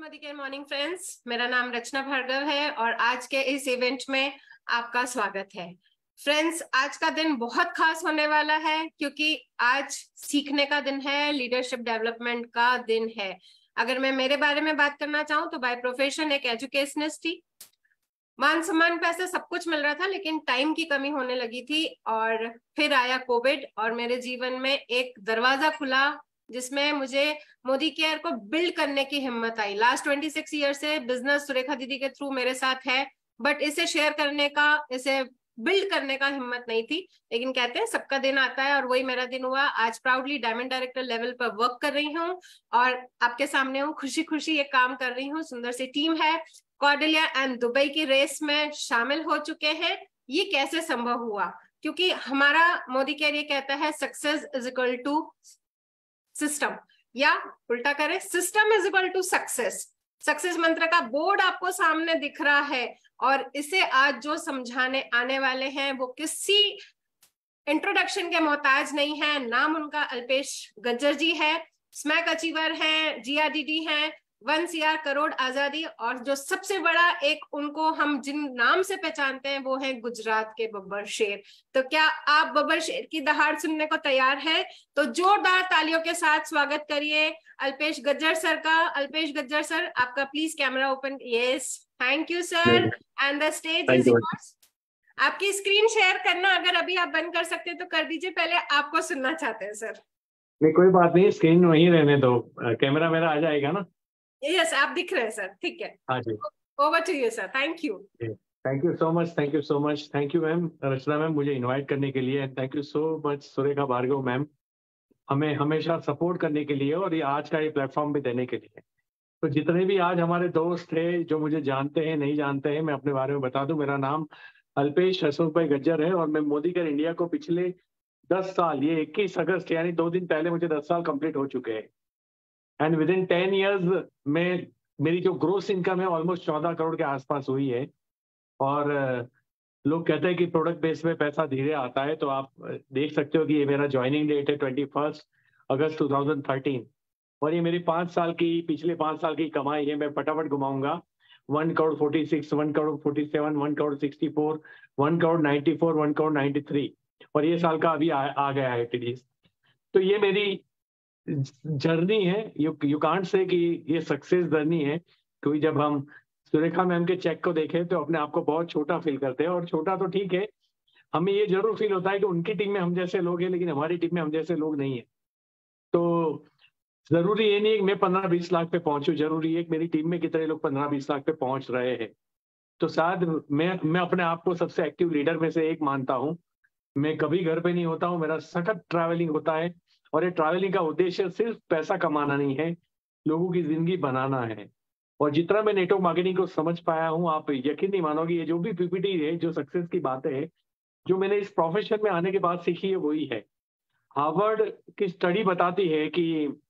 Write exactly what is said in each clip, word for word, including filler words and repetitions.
मोदी के morning friends, मेरा नाम रचना भार्गव है और आज के इस इवेंट में आपका स्वागत है। फ्रेंड्स, आज का दिन बहुत खास होने वाला है क्योंकि आज सीखने का दिन है, लीडरशिप डेवलपमेंट का दिन है। अगर मैं मेरे बारे में बात करना चाहूँ तो बाय प्रोफेशन एक एजुकेशनिस्ट थी। मान सम्मान पैसा सब कुछ मिल रहा था, लेकिन टाइम की कमी होने लगी थी और फिर आया कोविड और मेरे जीवन में एक दरवाजा खुला जिसमें मुझे मोदी केयर को बिल्ड करने की हिम्मत आई। लास्ट ट्वेंटी सिक्स ईयर से बिजनेस सुरेखा दीदी के थ्रू मेरे साथ है, बट इसे शेयर करने का, इसे बिल्ड करने का हिम्मत नहीं थी। लेकिन कहते हैं सबका दिन आता है और वही मेरा दिन हुआ। आज प्राउडली डायमंड डायरेक्टर लेवल पर वर्क कर रही हूँ और आपके सामने हूँ, खुशी खुशी ये काम कर रही हूँ। सुंदर सी टीम है, कॉर्डेलिया एंड दुबई की रेस में शामिल हो चुके हैं। ये कैसे संभव हुआ? क्योंकि हमारा मोदी केयर ये कहता है success is equal to system, या उल्टा करें, system is equal to success. Success मंत्र का बोर्ड आपको सामने दिख रहा है और इसे आज जो समझाने आने वाले हैं वो किसी इंट्रोडक्शन के मोहताज नहीं है। नाम उनका अल्पेश गज्जर जी है, स्मैक अचीवर हैं, जीआरडीडी हैं, वन सीआर करोड़ आजादी, और जो सबसे बड़ा एक उनको हम जिन नाम से पहचानते हैं वो है गुजरात के बब्बर शेर। तो क्या आप बब्बर शेर की दहाड़ सुनने को तैयार है? तो जोरदार तालियों के साथ स्वागत करिए अल्पेश गज्जर सर का। अल्पेश गज्जर सर, आपका please camera open. Yes, thank you sir, and the stage is yours. आपकी स्क्रीन शेयर करना अगर अभी आप बंद कर सकते हैं तो कर दीजिए, पहले आपको सुनना चाहते हैं सर। नहीं, कोई बात नहीं, स्क्रीन वहीं रहने दो, कैमरा मेरा आ जाएगा ना। यस, आप दिख रहे हैं सर, ठीक है। हाँ जी, over to you sir, thank you. Thank you so much, thank you so much, thank you ma'am Rachna ma'am मुझे इनवाइट करने के लिए। Thank you so much Surekha Bhargava ma'am, हमें हमेशा सपोर्ट करने के लिए और ये आज का ये प्लेटफॉर्म भी देने के लिए। तो जितने भी आज हमारे दोस्त थे जो मुझे जानते हैं नहीं जानते हैं, मैं अपने बारे में बता दूं। मेरा नाम अल्पेश अशोक भाई गज्जर है और मैं मोदी केयर इंडिया को पिछले दस साल, ये इक्कीस अगस्त यानी दो दिन पहले मुझे दस साल कंप्लीट हो चुके हैं। And within ten years में मेरी जो ग्रोथ इनकम है ऑलमोस्ट चौदह करोड़ के आसपास हुई है। और लोग कहते हैं कि प्रोडक्ट बेस में पैसा धीरे आता है, तो आप देख सकते हो कि ये मेरा ज्वाइनिंग डेट है twenty first August two thousand thirteen, और ये मेरी पाँच साल की, पिछले पाँच साल की कमाई है। मैं फटाफट घुमाऊंगा। One crore forty six, one crore forty seven, one crore sixty four, one crore ninety four, one crore ninety three, और ये साल का अभी आ, आ गया है टीडीएस। तो ये मेरी जर्नी है। यू यू कांट से कि ये सक्सेस जर्नी है, क्योंकि जब हम सुरेखा मैम के चेक को देखें तो अपने आप को बहुत छोटा फील करते हैं। और छोटा तो ठीक है, हमें ये जरूर फील होता है कि उनकी टीम में हम जैसे लोग हैं, लेकिन हमारी टीम में हम जैसे लोग नहीं है। तो जरूरी ये नहीं है कि मैं पंद्रह बीस लाख पे पहुंचूं, जरूरी है कि मेरी टीम में कितने लोग पंद्रह बीस लाख पे पहुंच रहे हैं। तो शायद मैं मैं अपने आप को सबसे एक्टिव लीडर में से एक मानता हूँ। मैं कभी घर पे नहीं होता हूँ, मेरा सखत ट्रैवलिंग होता है, और ये ट्रैवलिंग का उद्देश्य सिर्फ पैसा कमाना नहीं है, लोगों की जिंदगी बनाना है। और जितना मैं नेटवर्क मार्केटिंग को समझ पाया हूँ, आप यकीन नहीं मानोगे, ये जो भी पीपीटी है, जो सक्सेस की बातें हैं, जो मैंने इस प्रोफेशन में आने के बाद सीखी है वही है। हार्वर्ड की स्टडी बताती है कि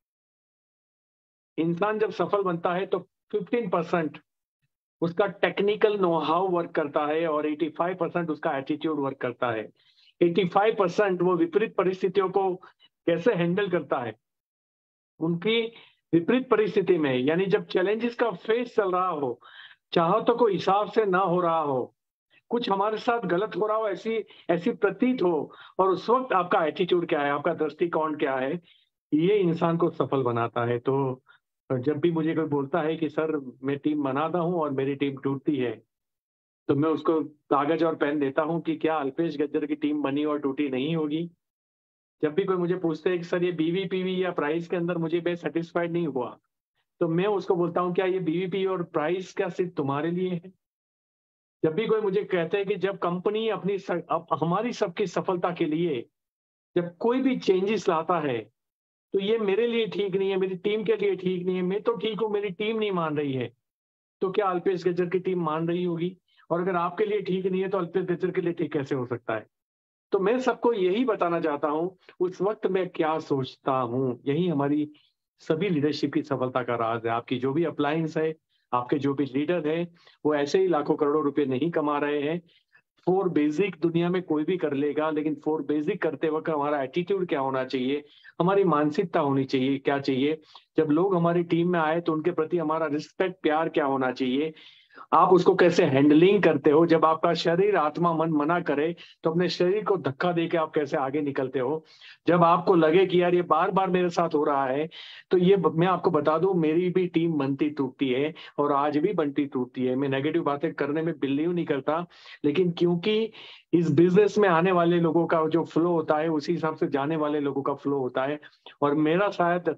इंसान जब सफल बनता है तो फिफ्टीन परसेंट उसका टेक्निकल नो हाउ वर्क करता है और पचासी परसेंट उसका एटीट्यूड वर्क करता है। पचासी परसेंट वो विपरीत परिस्थितियों को कैसे हैंडल करता है। उनकी विपरीत परिस्थिति में, यानी जब चैलेंजेस का फेस चल रहा हो, चाहो तो कोई हिसाब से ना हो रहा हो, कुछ हमारे साथ गलत हो रहा हो, ऐसी ऐसी प्रतीत हो, और उस वक्त आपका एटीट्यूड क्या है, आपका दृष्टिकोण क्या है, ये इंसान को सफल बनाता है। तो जब भी मुझे कोई बोलता है कि सर मैं टीम बनाता हूँ और मेरी टीम टूटती है, तो मैं उसको कागज और पेन देता हूँ कि क्या अल्पेश गज्जर की टीम बनी और टूटी नहीं होगी। जब भी कोई मुझे पूछते है कि सर ये बीवी पीवी या प्राइस के अंदर मुझे मैं सेटिस्फाइड नहीं हुआ, तो मैं उसको बोलता हूँ क्या ये बीवी पी और प्राइस क्या सिर्फ तुम्हारे लिए है। जब भी कोई मुझे कहते हैं कि जब कंपनी अपनी स, अप, हमारी सबकी सफलता के लिए जब कोई भी चेंजेस लाता है, तो ये मेरे लिए ठीक नहीं है, मेरी टीम के लिए ठीक नहीं है। मैं तो ठीक हूँ, मेरी टीम नहीं मान रही है, तो क्या अल्पेश गज्जर की टीम मान रही होगी? और अगर आपके लिए ठीक नहीं है तो अल्पेश गज्जर के लिए ठीक कैसे हो सकता है? तो मैं सबको यही बताना चाहता हूँ, उस वक्त मैं क्या सोचता हूँ, यही हमारी सभी लीडरशिप की सफलता का राज है। आपकी जो भी अप्लायंस है, आपके जो भी लीडर है, वो ऐसे ही लाखों करोड़ों रुपए नहीं कमा रहे हैं। फोर बेसिक दुनिया में कोई भी कर लेगा, लेकिन फोर बेसिक करते वक्त हमारा एटीट्यूड क्या होना चाहिए, हमारी मानसिकता होनी चाहिए, क्या चाहिए, जब लोग हमारी टीम में आए तो उनके प्रति हमारा रिस्पेक्ट, प्यार क्या होना चाहिए, आप उसको कैसे हैंडलिंग करते हो। जब आपका शरीर, आत्मा, मन मना करे तो अपने शरीर को धक्का दे के आप कैसे आगे निकलते हो। जब आपको लगे कि यार ये बार बार मेरे साथ हो रहा है, तो ये मैं आपको बता दूं, मेरी भी टीम बनती टूटती है और आज भी बनती टूटती है। मैं नेगेटिव बातें करने में बिलीव नहीं करता, लेकिन क्योंकि इस बिजनेस में आने वाले लोगों का जो फ्लो होता है उसी हिसाब से जाने वाले लोगों का फ्लो होता है। और मेरा शायद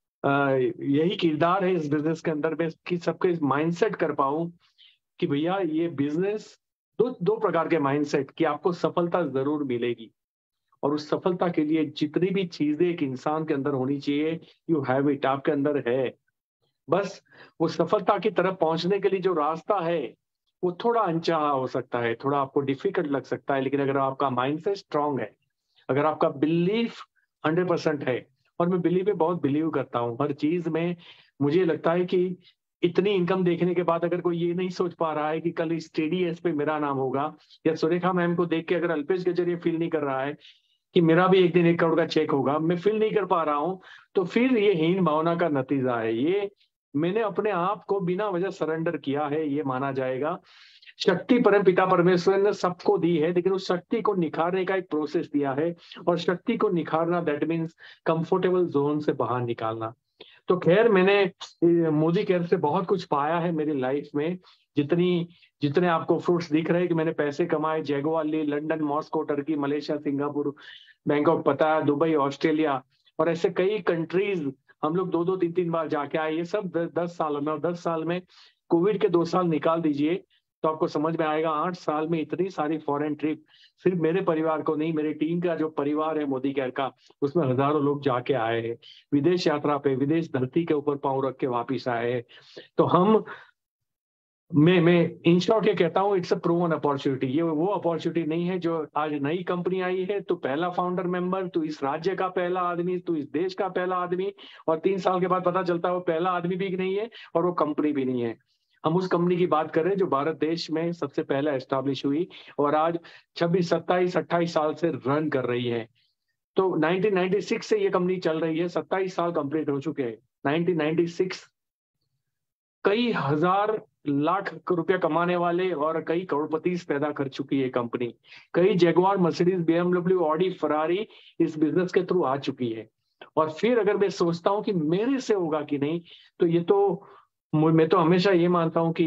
यही किरदार है इस बिजनेस के अंदर में कि सबके माइंडसेट कर पाऊं कि भैया ये बिजनेस, दो दो प्रकार के माइंडसेट कि आपको सफलता जरूर मिलेगी, और उस सफलता के लिए जितनी भी चीजें एक इंसान के अंदर होनी चाहिए, यू हैव इट, आपके अंदर है। बस वो सफलता की तरफ पहुंचने के लिए जो रास्ता है वो थोड़ा अनचाहा हो सकता है, थोड़ा आपको डिफिकल्ट लग सकता है, लेकिन अगर आपका माइंडसेट स्ट्रांग है, अगर आपका बिलीफ हंड्रेड परसेंट है, और मैं बिलीव में बहुत बिलीव करता हूँ हर चीज में। मुझे लगता है कि इतनी इनकम देखने के बाद अगर कोई ये नहीं सोच पा रहा है कि कल इस टीडीएस पे मेरा नाम होगा, या सुरेखा मैम को देख के अगर अल्पेश के जरिए फील नहीं कर रहा है कि मेरा भी एक दिन एक करोड़ का चेक होगा, मैं फील नहीं कर पा रहा हूँ, तो फिर ये हीन भावना का नतीजा है। ये मैंने अपने आप को बिना वजह सरेंडर किया है, ये माना जाएगा। शक्ति परम पिता परमेश्वर ने सबको दी है, लेकिन उस शक्ति को निखारने का एक प्रोसेस दिया है, और शक्ति को निखारना दैट मीन्स कंफर्टेबल जोन से बाहर निकालना। तो खैर, मैंने मोदी केयर से बहुत कुछ पाया है मेरी लाइफ में। जितनी जितने आपको फ्रूट्स दिख रहे हैं कि मैंने पैसे कमाए, जैगुआर ली, London, Moscow, Turkey, Malaysia, Singapore, Bangkok, पता, दुबई, ऑस्ट्रेलिया, और ऐसे कई कंट्रीज हम लोग दो दो तीन तीन बार जाके आए। ये सब दस साल में, और दस साल में कोविड के दो साल निकाल दीजिए तो आपको समझ में आएगा, आठ साल में इतनी सारी फॉरेन ट्रिप, सिर्फ मेरे परिवार को नहीं, मेरी टीम का जो परिवार है मोदी केयर का, उसमें हजारों लोग जाके आए हैं, विदेश यात्रा पे, विदेश धरती के ऊपर पांव रख के वापिस आए हैं। तो हम मैं मैं इन शॉर्ट ये कहता हूँ, इट्स अ प्रूवन अपॉर्चुनिटी। ये वो अपॉर्चुनिटी नहीं है जो आज नई कंपनी आई है तो पहला फाउंडर मेंबर, तो इस राज्य का पहला आदमी, तो इस देश का पहला आदमी, और तीन साल के बाद पता चलता है वो पहला आदमी भी नहीं है और वो कंपनी भी नहीं है। हम उस कंपनी की बात कर रहे हैं जो भारत देश में सबसे पहले एस्टैब्लिश हुई और आज छब्बीस सत्ताईस अट्ठाईस साल से रन कर रही है। तो नाइनटीन नाइंटी सिक्स से ये कंपनी चल रही है, सत्ताईस साल कंप्लीट हो चुके हैं। नाइनटीन नाइंटी सिक्स कई हजार लाख रुपया कमाने वाले और कई करोड़पति पैदा कर चुकी है कंपनी। कई Jaguar, Mercedes, BMW, Audi, Ferrari इस बिजनेस के थ्रू आ चुकी है। और फिर अगर मैं सोचता हूँ कि मेरे से होगा कि नहीं, तो ये तो मैं तो हमेशा ये मानता हूँ कि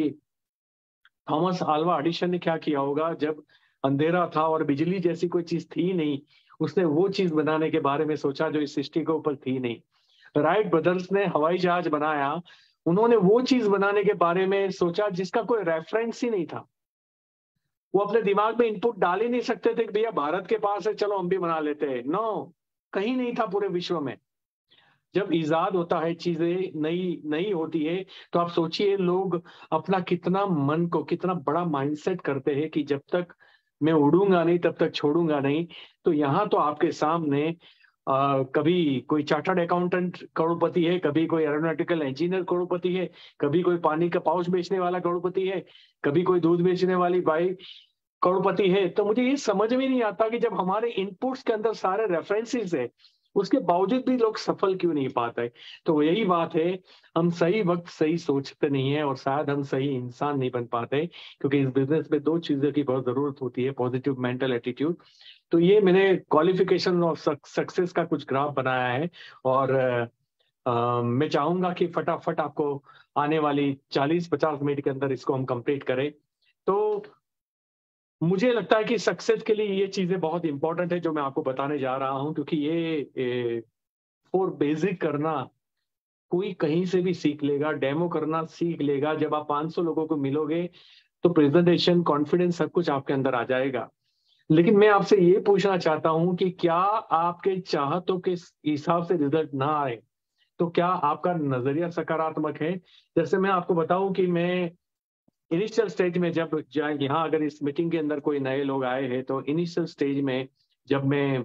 थॉमस अल्वा एडिसन ने क्या किया होगा, जब अंधेरा था और बिजली जैसी कोई चीज थी नहीं, उसने वो चीज बनाने के बारे में सोचा जो इस सृष्टि के ऊपर थी नहीं। राइट ब्रदर्स ने हवाई जहाज बनाया, उन्होंने वो चीज बनाने के बारे में सोचा जिसका कोई रेफरेंस ही नहीं था। वो अपने दिमाग में इनपुट डाल ही नहीं सकते थे कि भैया भारत के पास है, चलो हम भी बना लेते हैं। नो, कहीं नहीं था पूरे विश्व में। जब इजाद होता है, चीजें नई नई होती है, तो आप सोचिए लोग अपना कितना मन को, कितना बड़ा माइंडसेट करते हैं कि जब तक मैं उड़ूंगा नहीं तब तक छोड़ूंगा नहीं। तो यहाँ तो आपके सामने आ, कभी कोई चार्टर्ड अकाउंटेंट करोड़पति है, कभी कोई एरोनॉटिकल इंजीनियर करोड़पति है, कभी कोई पानी का पाउच बेचने वाला करोड़पति है, कभी कोई दूध बेचने वाली बाई करोड़पति है। तो मुझे ये समझ में नहीं आता कि जब हमारे इनपुट्स के अंदर सारे रेफरेंसेस है, उसके बावजूद भी लोग सफल क्यों नहीं पाते। तो यही बात है, हम सही वक्त सही सोचते नहीं है और शायद हम सही इंसान नहीं बन पाते, क्योंकि इस बिजनेस में दो चीजों की बहुत जरूरत होती है, पॉजिटिव मेंटल एटीट्यूड। तो ये मैंने क्वालिफिकेशन ऑफ सक्सेस का कुछ ग्राफ बनाया है, और आ, मैं चाहूंगा कि फटाफट आपको आने वाली चालीस पचास मिनट के अंदर इसको हम कंप्लीट करें। तो मुझे लगता है कि सक्सेस के लिए ये चीजें बहुत इंपॉर्टेंट है जो मैं आपको बताने जा रहा हूं, क्योंकि ये फॉर बेसिक करना कोई कहीं से भी सीख लेगा, डेमो करना सीख लेगा। जब आप पाँच सौ लोगों को मिलोगे तो प्रेजेंटेशन, कॉन्फिडेंस, सब कुछ आपके अंदर आ जाएगा। लेकिन मैं आपसे ये पूछना चाहता हूं कि क्या आपके चाहतों के हिसाब से रिजल्ट ना आए तो क्या आपका नजरिया सकारात्मक है? जैसे मैं आपको बताऊं कि मैं इनिशियल स्टेज में, जब यहाँ अगर इस मीटिंग के अंदर कोई नए लोग आए हैं, तो इनिशियल स्टेज में जब मैं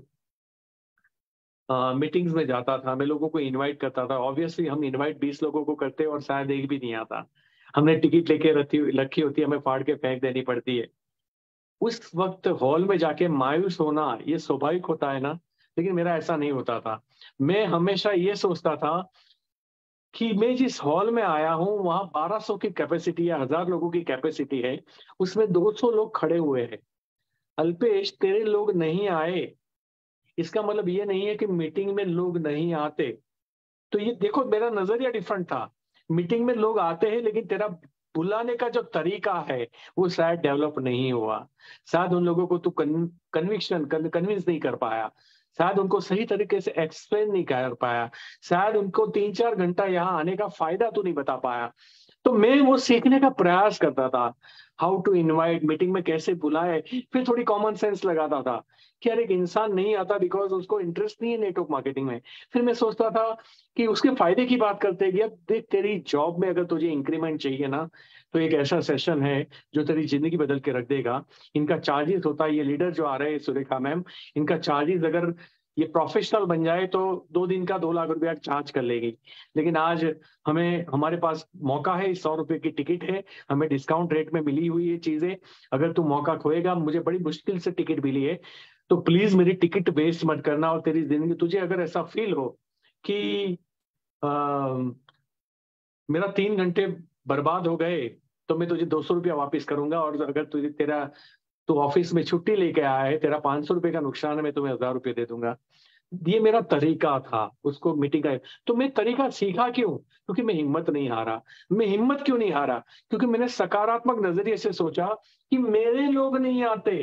मीटिंग्स में जाता था, मैं लोगों को इनवाइट करता था। ऑब्वियसली हम इनवाइट बीस लोगों को करते और शायद एक भी नहीं आता। हमने टिकट लेके रखी रखी होती है, हमें फाड़ के फेंक देनी पड़ती है। उस वक्त हॉल में जाके मायूस होना ये स्वाभाविक होता है ना, लेकिन मेरा ऐसा नहीं होता था। मैं हमेशा ये सोचता था कि मैं जिस हॉल में आया हूँ वहां बारह सौ की कैपेसिटी या हजार लोगों की कैपेसिटी है, उसमें दो सौ लोग खड़े हुए हैं। अल्पेश, तेरे लोग नहीं आए, इसका मतलब ये नहीं है कि मीटिंग में लोग नहीं आते। तो ये देखो, मेरा नजरिया डिफरेंट था। मीटिंग में लोग आते हैं, लेकिन तेरा बुलाने का जो तरीका है वो शायद डेवलप नहीं हुआ। शायद उन लोगों को तू कन्विक्शन कन्विंस नहीं कर पाया, शायद उनको सही तरीके से एक्सप्लेन नहीं कर पाया, शायद उनको तीन चार घंटा यहाँ आने का फायदा तू नहीं बता पाया। तो मैं वो सीखने का प्रयास करता था, हाउ टू इनवाइट, मीटिंग में कैसे बुलाए। फिर थोड़ी कॉमन सेंस लगाता था कि यार एक इंसान नहीं आता बिकॉज उसको इंटरेस्ट नहीं है नेटवर्क मार्केटिंग में। फिर मैं सोचता था कि उसके फायदे की बात करते हैं कि अब देख, तेरी जॉब में अगर तुझे इंक्रीमेंट चाहिए ना, तो एक ऐसा सेशन है जो तेरी जिंदगी बदल के रख देगा। इनका चार्जेस होता है, ये लीडर जो आ रहे हैं सुरेखा मैम, इनका चार्जेस अगर ये प्रोफेशनल बन जाए तो दो दिन का दो लाख रुपया चार्ज कर लेगी। लेकिन आज हमें, हमारे पास मौका है, सौ रुपए की टिकट है, हमें डिस्काउंट रेट में मिली हुई है चीजें। अगर तू मौका खोएगा, मुझे बड़ी मुश्किल से टिकट मिली है, तो प्लीज मेरी टिकट वेस्ट मत करना। और तेरी जिंदगी, तुझे अगर ऐसा फील हो कि आ, मेरा तीन घंटे बर्बाद हो गए, तो मैं तुझे दो सौ रुपया वापिस करूंगा। और अगर तुझे तेरा तू ऑफिस में छुट्टी लेके आया है, तेरा पांच सौ रुपए का नुकसान है, मैं तुम्हें हजार रुपये दे दूंगा। ये मेरा तरीका था उसको मीटिंग का। तो मैं तरीका सीखा क्यों? क्योंकि मैं हिम्मत नहीं हारा। मैं हिम्मत क्यों नहीं हारा? क्योंकि मैंने सकारात्मक नजरिए से सोचा कि मेरे लोग नहीं आते,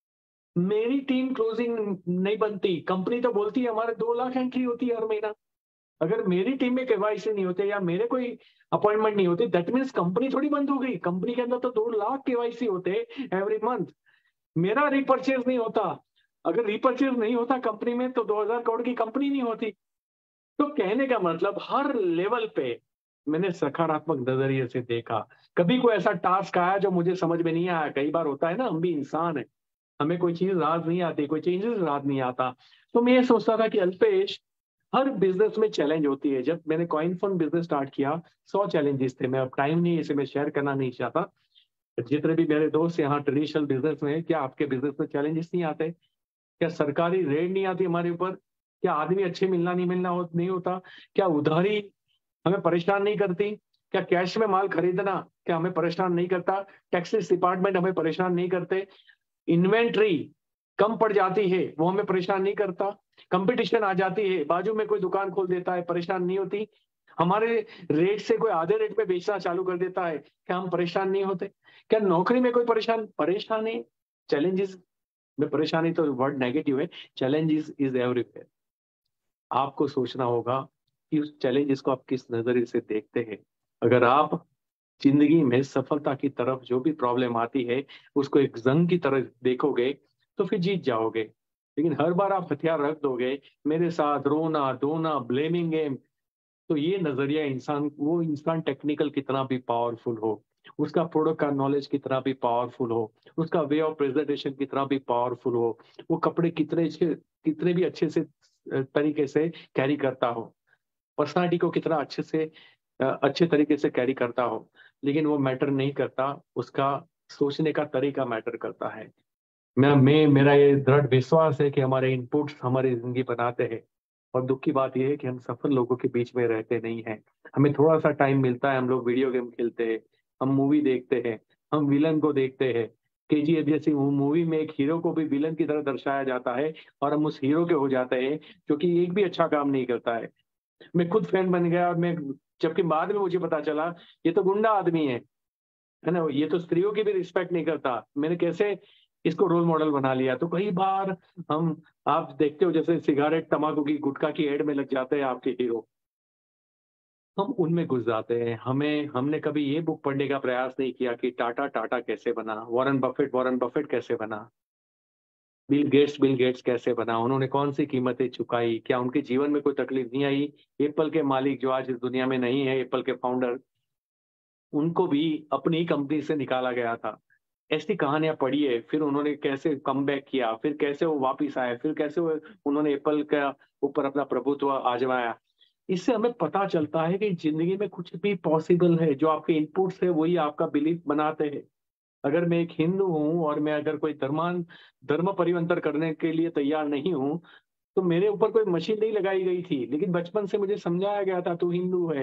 मेरी टीम क्लोजिंग नहीं बनती। कंपनी तो बोलती है हमारे दो लाख एंट्री होती है हर महीना, अगर मेरी टीम में केवाईसी नहीं होते या मेरे कोई अपॉइंटमेंट नहीं होती, दैट मीन्स कंपनी थोड़ी बंद हो गई। कंपनी के अंदर तो दो लाख केवाईसी होते एवरी मंथ। मेरा रिपर्चेज नहीं होता, अगर रिपर्चेज नहीं होता कंपनी में तो दो हजार करोड़ की कंपनी नहीं होती। तो कहने का मतलब हर लेवल पे मैंने सकारात्मक नजरिए से देखा। कभी कोई ऐसा टास्क आया जो मुझे समझ में नहीं आया, कई बार होता है ना, हम भी इंसान है, हमें कोई चीज राज नहीं आती, कोई चेंजेस राज नहीं आता। तो मैं ये सोचता था कि अल्पेश, हर बिजनेस में चैलेंज होती है। जब मैंने कॉइन फंड बिजनेस स्टार्ट किया, सौ चैलेंजेस थे। मैं अब टाइम नहीं है, इसे मैं शेयर करना नहीं चाहता। जितने भी मेरे दोस्त यहाँ ट्रेडिशनल बिजनेस में हैं, क्या आपके बिजनेस में चैलेंजेस नहीं आते? क्या सरकारी रेड नहीं आती हमारे ऊपर? क्या आदमी अच्छे मिलना नहीं मिलना हो, नहीं होता? क्या उधारी हमें परेशान नहीं करती? क्या कैश में माल खरीदना क्या हमें परेशान नहीं करता? टैक्सेस डिपार्टमेंट हमें परेशान नहीं करते? इन्वेंट्री कम पड़ जाती है, वो हमें परेशान नहीं करता? कंपटीशन आ जाती है, बाजू में कोई दुकान खोल देता है, परेशान नहीं होती? हमारे रेट से कोई आधे रेट में बेचना चालू कर देता है, क्या हम परेशान नहीं होते? क्या नौकरी में कोई परेशान परेशानी चैलेंजेस में, परेशानी तो वर्ड नेगेटिव है, चैलेंजेस इज एवरीवेयर। आपको सोचना होगा कि उस चैलेंजेस को आप किस नजरिए से देखते हैं। अगर आप जिंदगी में सफलता की तरफ जो भी प्रॉब्लम आती है उसको एक जंग की तरह देखोगे तो फिर जीत जाओगे। लेकिन हर बार आप हथियार रख दोगे, मेरे साथ रोना धोना, ब्लेमिंग गेम, तो ये नजरिया इंसान, वो इंसान टेक्निकल कितना भी पावरफुल हो, उसका प्रोडक्ट का नॉलेज कितना भी पावरफुल हो, उसका वे ऑफ प्रेजेंटेशन कितना भी पावरफुल हो, वो कपड़े कितने अच्छे, कितने भी अच्छे से तरीके से कैरी करता हो, पर्सनालिटी को कितना अच्छे से अच्छे तरीके से कैरी करता हो, लेकिन वो मैटर नहीं करता, उसका सोचने का तरीका मैटर करता है। मैं मैं मेरा ये दृढ़ विश्वास है कि हमारे इनपुट्स हमारी जिंदगी बनाते हैं। और दुख की बात यह है कि हम सफल लोगों के बीच में रहते नहीं हैं। हमें थोड़ा सा टाइम मिलता है, हम लोग वीडियो गेम खेलते हैं, हम मूवी देखते हैं, हम विलन को देखते हैं। केजीएफ जैसी मूवी में एक हीरो को भी विलन की तरह दर्शाया जाता है और हम उस हीरो के हो जाते हैं जो कि एक भी अच्छा काम नहीं करता है। मैं खुद फैन बन गया, और मैं, जबकि बाद में मुझे पता चला ये तो गुंडा आदमी है है ना, ये तो स्त्रियों की भी रिस्पेक्ट नहीं करता। मैंने कैसे इसको रोल मॉडल बना लिया। तो कई बार हम, आप देखते हो जैसे सिगारेट तंबाकू की गुटखा की एड में लग जाते हैं आपके हीरो, हम उनमें घुस जाते हैं। हमें हमने कभी ये बुक पढ़ने का प्रयास नहीं किया कि टाटा टाटा कैसे बना, वॉरेन बफेट वॉरेन बफेट कैसे बना, बिल गेट्स बिल गेट्स कैसे बना, उन्होंने कौन सी कीमतें चुकाई, क्या उनके जीवन में कोई तकलीफ नहीं आई? एप्पल के मालिक जो आज इस दुनिया में नहीं है, एप्पल के फाउंडर, उनको भी अपनी ही कंपनी से निकाला गया था। ऐसी कहानियां पढ़िए, फिर उन्होंने कैसे कम बैक किया, फिर कैसे वो वापिस आए, फिर कैसे वो उन्होंने एप्पल का ऊपर अपना प्रभुत्व आजमाया। इससे हमें पता चलता है कि जिंदगी में कुछ भी पॉसिबल है। जो आपके इनपुट्स है वही आपका बिलीफ बनाते हैं। अगर मैं एक हिंदू हूँ और मैं अगर कोई धर्मान धर्म परिवर्तन करने के लिए तैयार नहीं हूँ, तो मेरे ऊपर कोई मशीन नहीं लगाई गई थी, लेकिन बचपन से मुझे समझाया गया था तू हिंदू है,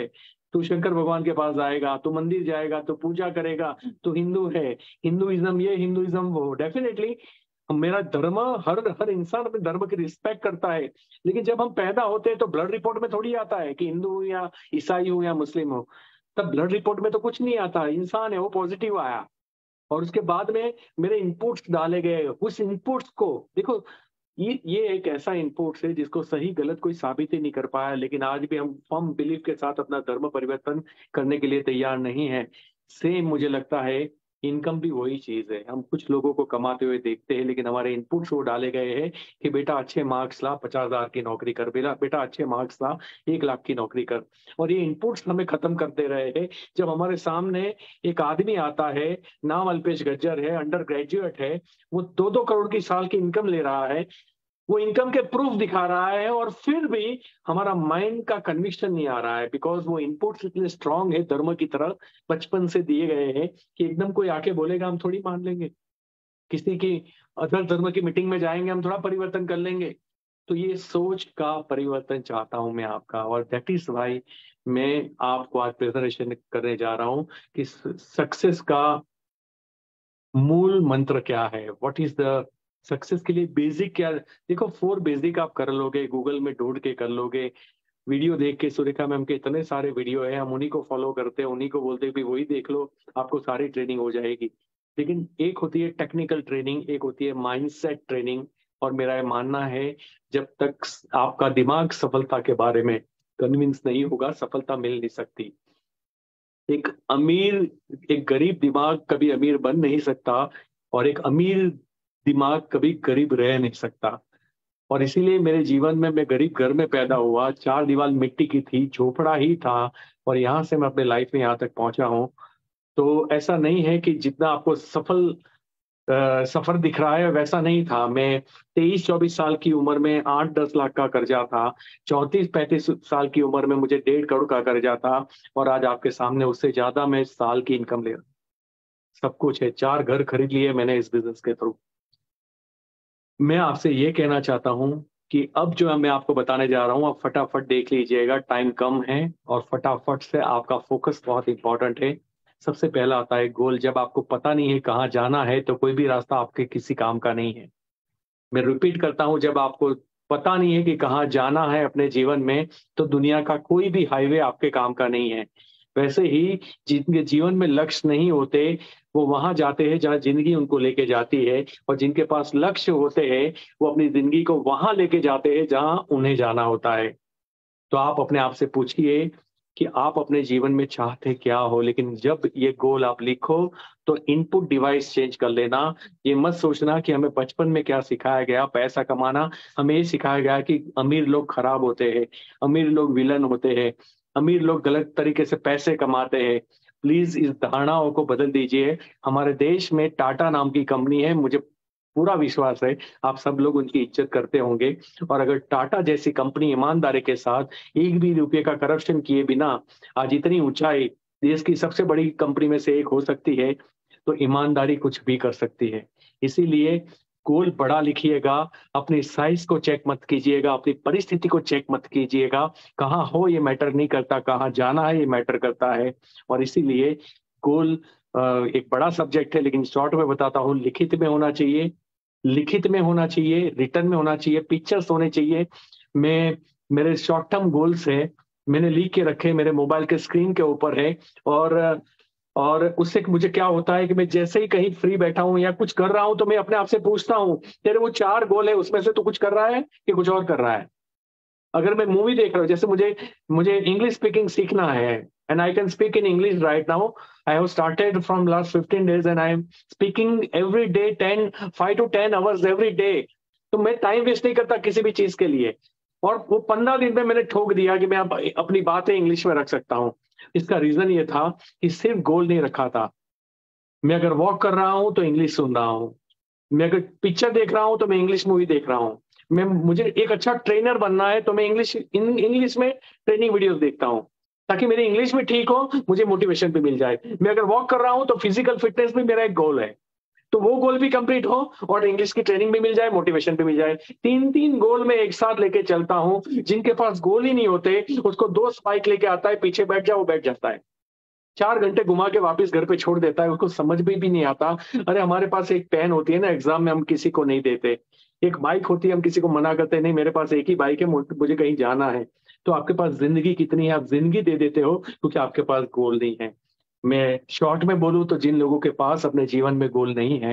तू शंकर भगवान के पास जाएगा, तू मंदिर जाएगा, तू पूजा करेगा, तू हिंदू है, हिंदुइज्म ये हिंदुइज्म वो। डेफिनेटली मेरा धर्म, हर हर इंसान अपने धर्म की रिस्पेक्ट करता है, लेकिन जब हम पैदा होते हैं तो ब्लड रिपोर्ट में थोड़ी आता है कि हिंदू हूं या ईसाई हूं या मुस्लिम हूं। तब ब्लड रिपोर्ट में तो कुछ नहीं आता, इंसान है वो पॉजिटिव आया, और उसके बाद में मेरे इनपुट्स डाले गए। उस इनपुट्स को देखो, ये ये एक ऐसा इनपुट है जिसको सही गलत कोई साबित ही नहीं कर पाया, लेकिन आज भी हम फर्म बिलीफ के साथ अपना धर्म परिवर्तन करने के लिए तैयार नहीं है। सेम मुझे लगता है इनकम भी वही चीज है। हम कुछ लोगों को कमाते हुए देखते हैं, लेकिन हमारे इनपुट्स वो डाले गए हैं कि बेटा अच्छे मार्क्स ला, पचास हजार की नौकरी कर, बेटा बेटा अच्छे मार्क्स ला, एक लाख की नौकरी कर। और ये इनपुट्स हमें खत्म करते रहे हैं। जब हमारे सामने एक आदमी आता है, नाम अल्पेश गज्जर है, अंडर ग्रेजुएट है, वो दो दो करोड़ की साल की इनकम ले रहा है, वो इनकम के प्रूफ दिखा रहा है, और फिर भी हमारा माइंड का कन्विक्शन नहीं आ रहा है, बिकॉज वो इनपुट्स इतने स्ट्रांग है धर्म की तरह बचपन से दिए गए हैं कि एकदम कोई आके बोलेगा हम थोड़ी मान लेंगे। किसी की अदर धर्म की मीटिंग में जाएंगे हम थोड़ा परिवर्तन कर लेंगे। तो ये सोच का परिवर्तन चाहता हूं मैं आपका, और दैट इज वाई मैं आपको आज प्रेजेंटेशन करने जा रहा हूं कि सक्सेस का मूल मंत्र क्या है, व्हाट इज द सक्सेस के लिए बेसिक क्या। देखो, फोर बेसिक आप कर लोगे, गूगल में ढूंढ के कर लोगे, वीडियो देख के, सुरेखा मैम के इतने सारे वीडियो है, हम उन्हीं को फॉलो करते हैं, उन्हीं को बोलते हैं भी वही देख लो, आपको सारी ट्रेनिंग हो जाएगी। लेकिन एक होती है टेक्निकल ट्रेनिंग, एक होती है माइंडसेट ट्रेनिंग। और मेरा ये मानना है जब तक आपका दिमाग सफलता के बारे में कन्विंस नहीं होगा, सफलता मिल नहीं सकती। एक अमीर एक गरीब दिमाग कभी अमीर बन नहीं सकता, और एक अमीर दिमाग कभी गरीब रह नहीं सकता। और इसीलिए मेरे जीवन में, मैं गरीब घर में पैदा हुआ, चार दीवार मिट्टी की थी, झोपड़ा ही था, और यहाँ से मैं अपने लाइफ में यहाँ तक पहुंचा हूँ। तो ऐसा नहीं है कि जितना आपको सफल आ, सफर दिख रहा है वैसा नहीं था। मैं तेईस चौबीस साल की उम्र में आठ दस लाख का कर्जा था, चौंतीस पैंतीस साल की उम्र में मुझे डेढ़ करोड़ का कर्जा था, और आज आपके सामने उससे ज्यादा मैं साल की इनकम ले रहा हूं। सब कुछ है, चार घर खरीद लिए मैंने इस बिजनेस के थ्रू। मैं आपसे ये कहना चाहता हूं कि अब जो मैं आपको बताने जा रहा हूं, आप फटाफट देख लीजिएगा, टाइम कम है, और फटाफट से आपका फोकस बहुत इंपॉर्टेंट है। सबसे पहला आता है गोल। जब आपको पता नहीं है कहाँ जाना है तो कोई भी रास्ता आपके किसी काम का नहीं है। मैं रिपीट करता हूं, जब आपको पता नहीं है कि कहाँ जाना है अपने जीवन में, तो दुनिया का कोई भी हाईवे आपके काम का नहीं है। वैसे ही जिनके जीवन में लक्ष्य नहीं होते, वो वहां जाते हैं जहां जिंदगी उनको लेके जाती है, और जिनके पास लक्ष्य होते हैं वो अपनी जिंदगी को वहां लेके जाते हैं जहां उन्हें जाना होता है। तो आप अपने आप से पूछिए कि आप अपने जीवन में चाहते क्या हो। लेकिन जब ये गोल आप लिखो तो इनपुट डिवाइस चेंज कर लेना। ये मत सोचना कि हमें बचपन में क्या सिखाया गया, पैसा कमाना। हमें ये सिखाया गया कि अमीर लोग खराब होते हैं, अमीर लोग विलन होते हैं, अमीर लोग गलत तरीके से पैसे कमाते हैं। प्लीज इस धारणाओं को बदल दीजिए। हमारे देश में टाटा नाम की कंपनी है, मुझे पूरा विश्वास है आप सब लोग उनकी इज्जत करते होंगे। और अगर टाटा जैसी कंपनी ईमानदारी के साथ एक भी रुपये का करप्शन किए बिना आज इतनी ऊंचाई, देश की सबसे बड़ी कंपनी में से एक हो सकती है, तो ईमानदारी कुछ भी कर सकती है। इसीलिए गोल बड़ा लिखिएगा, अपनी साइज को चेक मत कीजिएगा, अपनी परिस्थिति को चेक मत कीजिएगा। कहाँ हो ये मैटर नहीं करता, कहाँ जाना है ये मैटर करता है। और इसीलिए गोल एक बड़ा सब्जेक्ट है, लेकिन शॉर्ट में बताता हूँ, लिखित में होना चाहिए, लिखित में होना चाहिए, रिटर्न में होना चाहिए, पिक्चर्स होने चाहिए। मैं मेरे शॉर्ट टर्म गोल्स है, मैंने लिख के रखे, मेरे मोबाइल के स्क्रीन के ऊपर है। और और उससे मुझे क्या होता है कि मैं जैसे ही कहीं फ्री बैठा हूं या कुछ कर रहा हूं तो मैं अपने आप से पूछता हूं, तेरे वो चार गोल है उसमें से तो कुछ कर रहा है कि कुछ और कर रहा है। अगर मैं मूवी देख रहा हूँ, जैसे मुझे मुझे इंग्लिश स्पीकिंग सीखना है, and I can speak in English right now. I have started from last fifteen days and I am speaking every day ten, five to ten hours every day. तो मैं टाइम वेस्ट नहीं करता किसी भी चीज के लिए। और वो पंद्रह दिन में मैंने ठोक दिया कि मैं अब अपनी बातें इंग्लिश में रख सकता हूँ। इसका रीजन ये था कि सिर्फ गोल नहीं रखा था। मैं अगर वॉक कर रहा हूँ तो इंग्लिश सुन रहा हूँ, मैं अगर पिक्चर देख रहा हूँ तो मैं इंग्लिश मूवी देख रहा हूँ, मैं मुझे एक अच्छा ट्रेनर बनना है तो मैं इंग्लिश इंग्लिश में ट्रेनिंग वीडियोस देखता हूँ, ताकि मेरी इंग्लिश भी ठीक हो, मुझे मोटिवेशन भी मिल जाए। मैं अगर वॉक कर रहा हूं तो फिजिकल फिटनेस भी मेरा एक गोल है। तो वो गोल भी कंप्लीट हो और इंग्लिश की ट्रेनिंग भी मिल जाए, मोटिवेशन भी मिल जाए। तीन तीन गोल में एक साथ लेके चलता हूँ। जिनके पास गोल ही नहीं होते, उसको दो स्पाइक लेके आता है, पीछे बैठ जाओ, वो बैठ जाता है, चार घंटे घुमा के वापस घर पे छोड़ देता है, उसको समझ में भी नहीं आता। अरे हमारे पास एक पेन होती है ना, एग्जाम में हम किसी को नहीं देते, एक बाइक होती है, हम किसी को मना करते हैं, नहीं मेरे पास एक ही बाइक है, मुझे कहीं जाना है। तो आपके पास जिंदगी कितनी है, आप जिंदगी दे देते हो क्योंकि आपके पास गोल नहीं है। मैं शॉर्ट में बोलूं तो जिन लोगों के पास अपने जीवन में गोल नहीं है,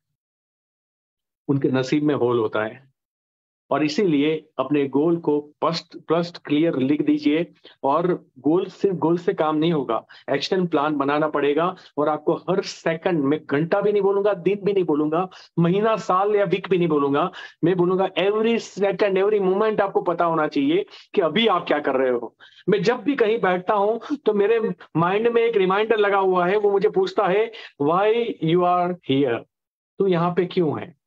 उनके नसीब में होल होता है। और इसीलिए अपने गोल को स्पष्ट स्पष्ट क्लियर लिख दीजिए। और गोल सिर्फ गोल से काम नहीं होगा, एक्शन प्लान बनाना पड़ेगा। और आपको हर सेकंड में, घंटा भी नहीं बोलूंगा, दिन भी नहीं बोलूंगा, महीना, साल या वीक भी नहीं बोलूंगा, मैं बोलूंगा एवरी सेकंड, एवरी मोमेंट आपको पता होना चाहिए कि अभी आप क्या कर रहे हो। मैं जब भी कहीं बैठता हूं तो मेरे माइंड में एक रिमाइंडर लगा हुआ है, वो मुझे पूछता है व्हाई यू आर हियर, तू यहाँ पे क्यों है?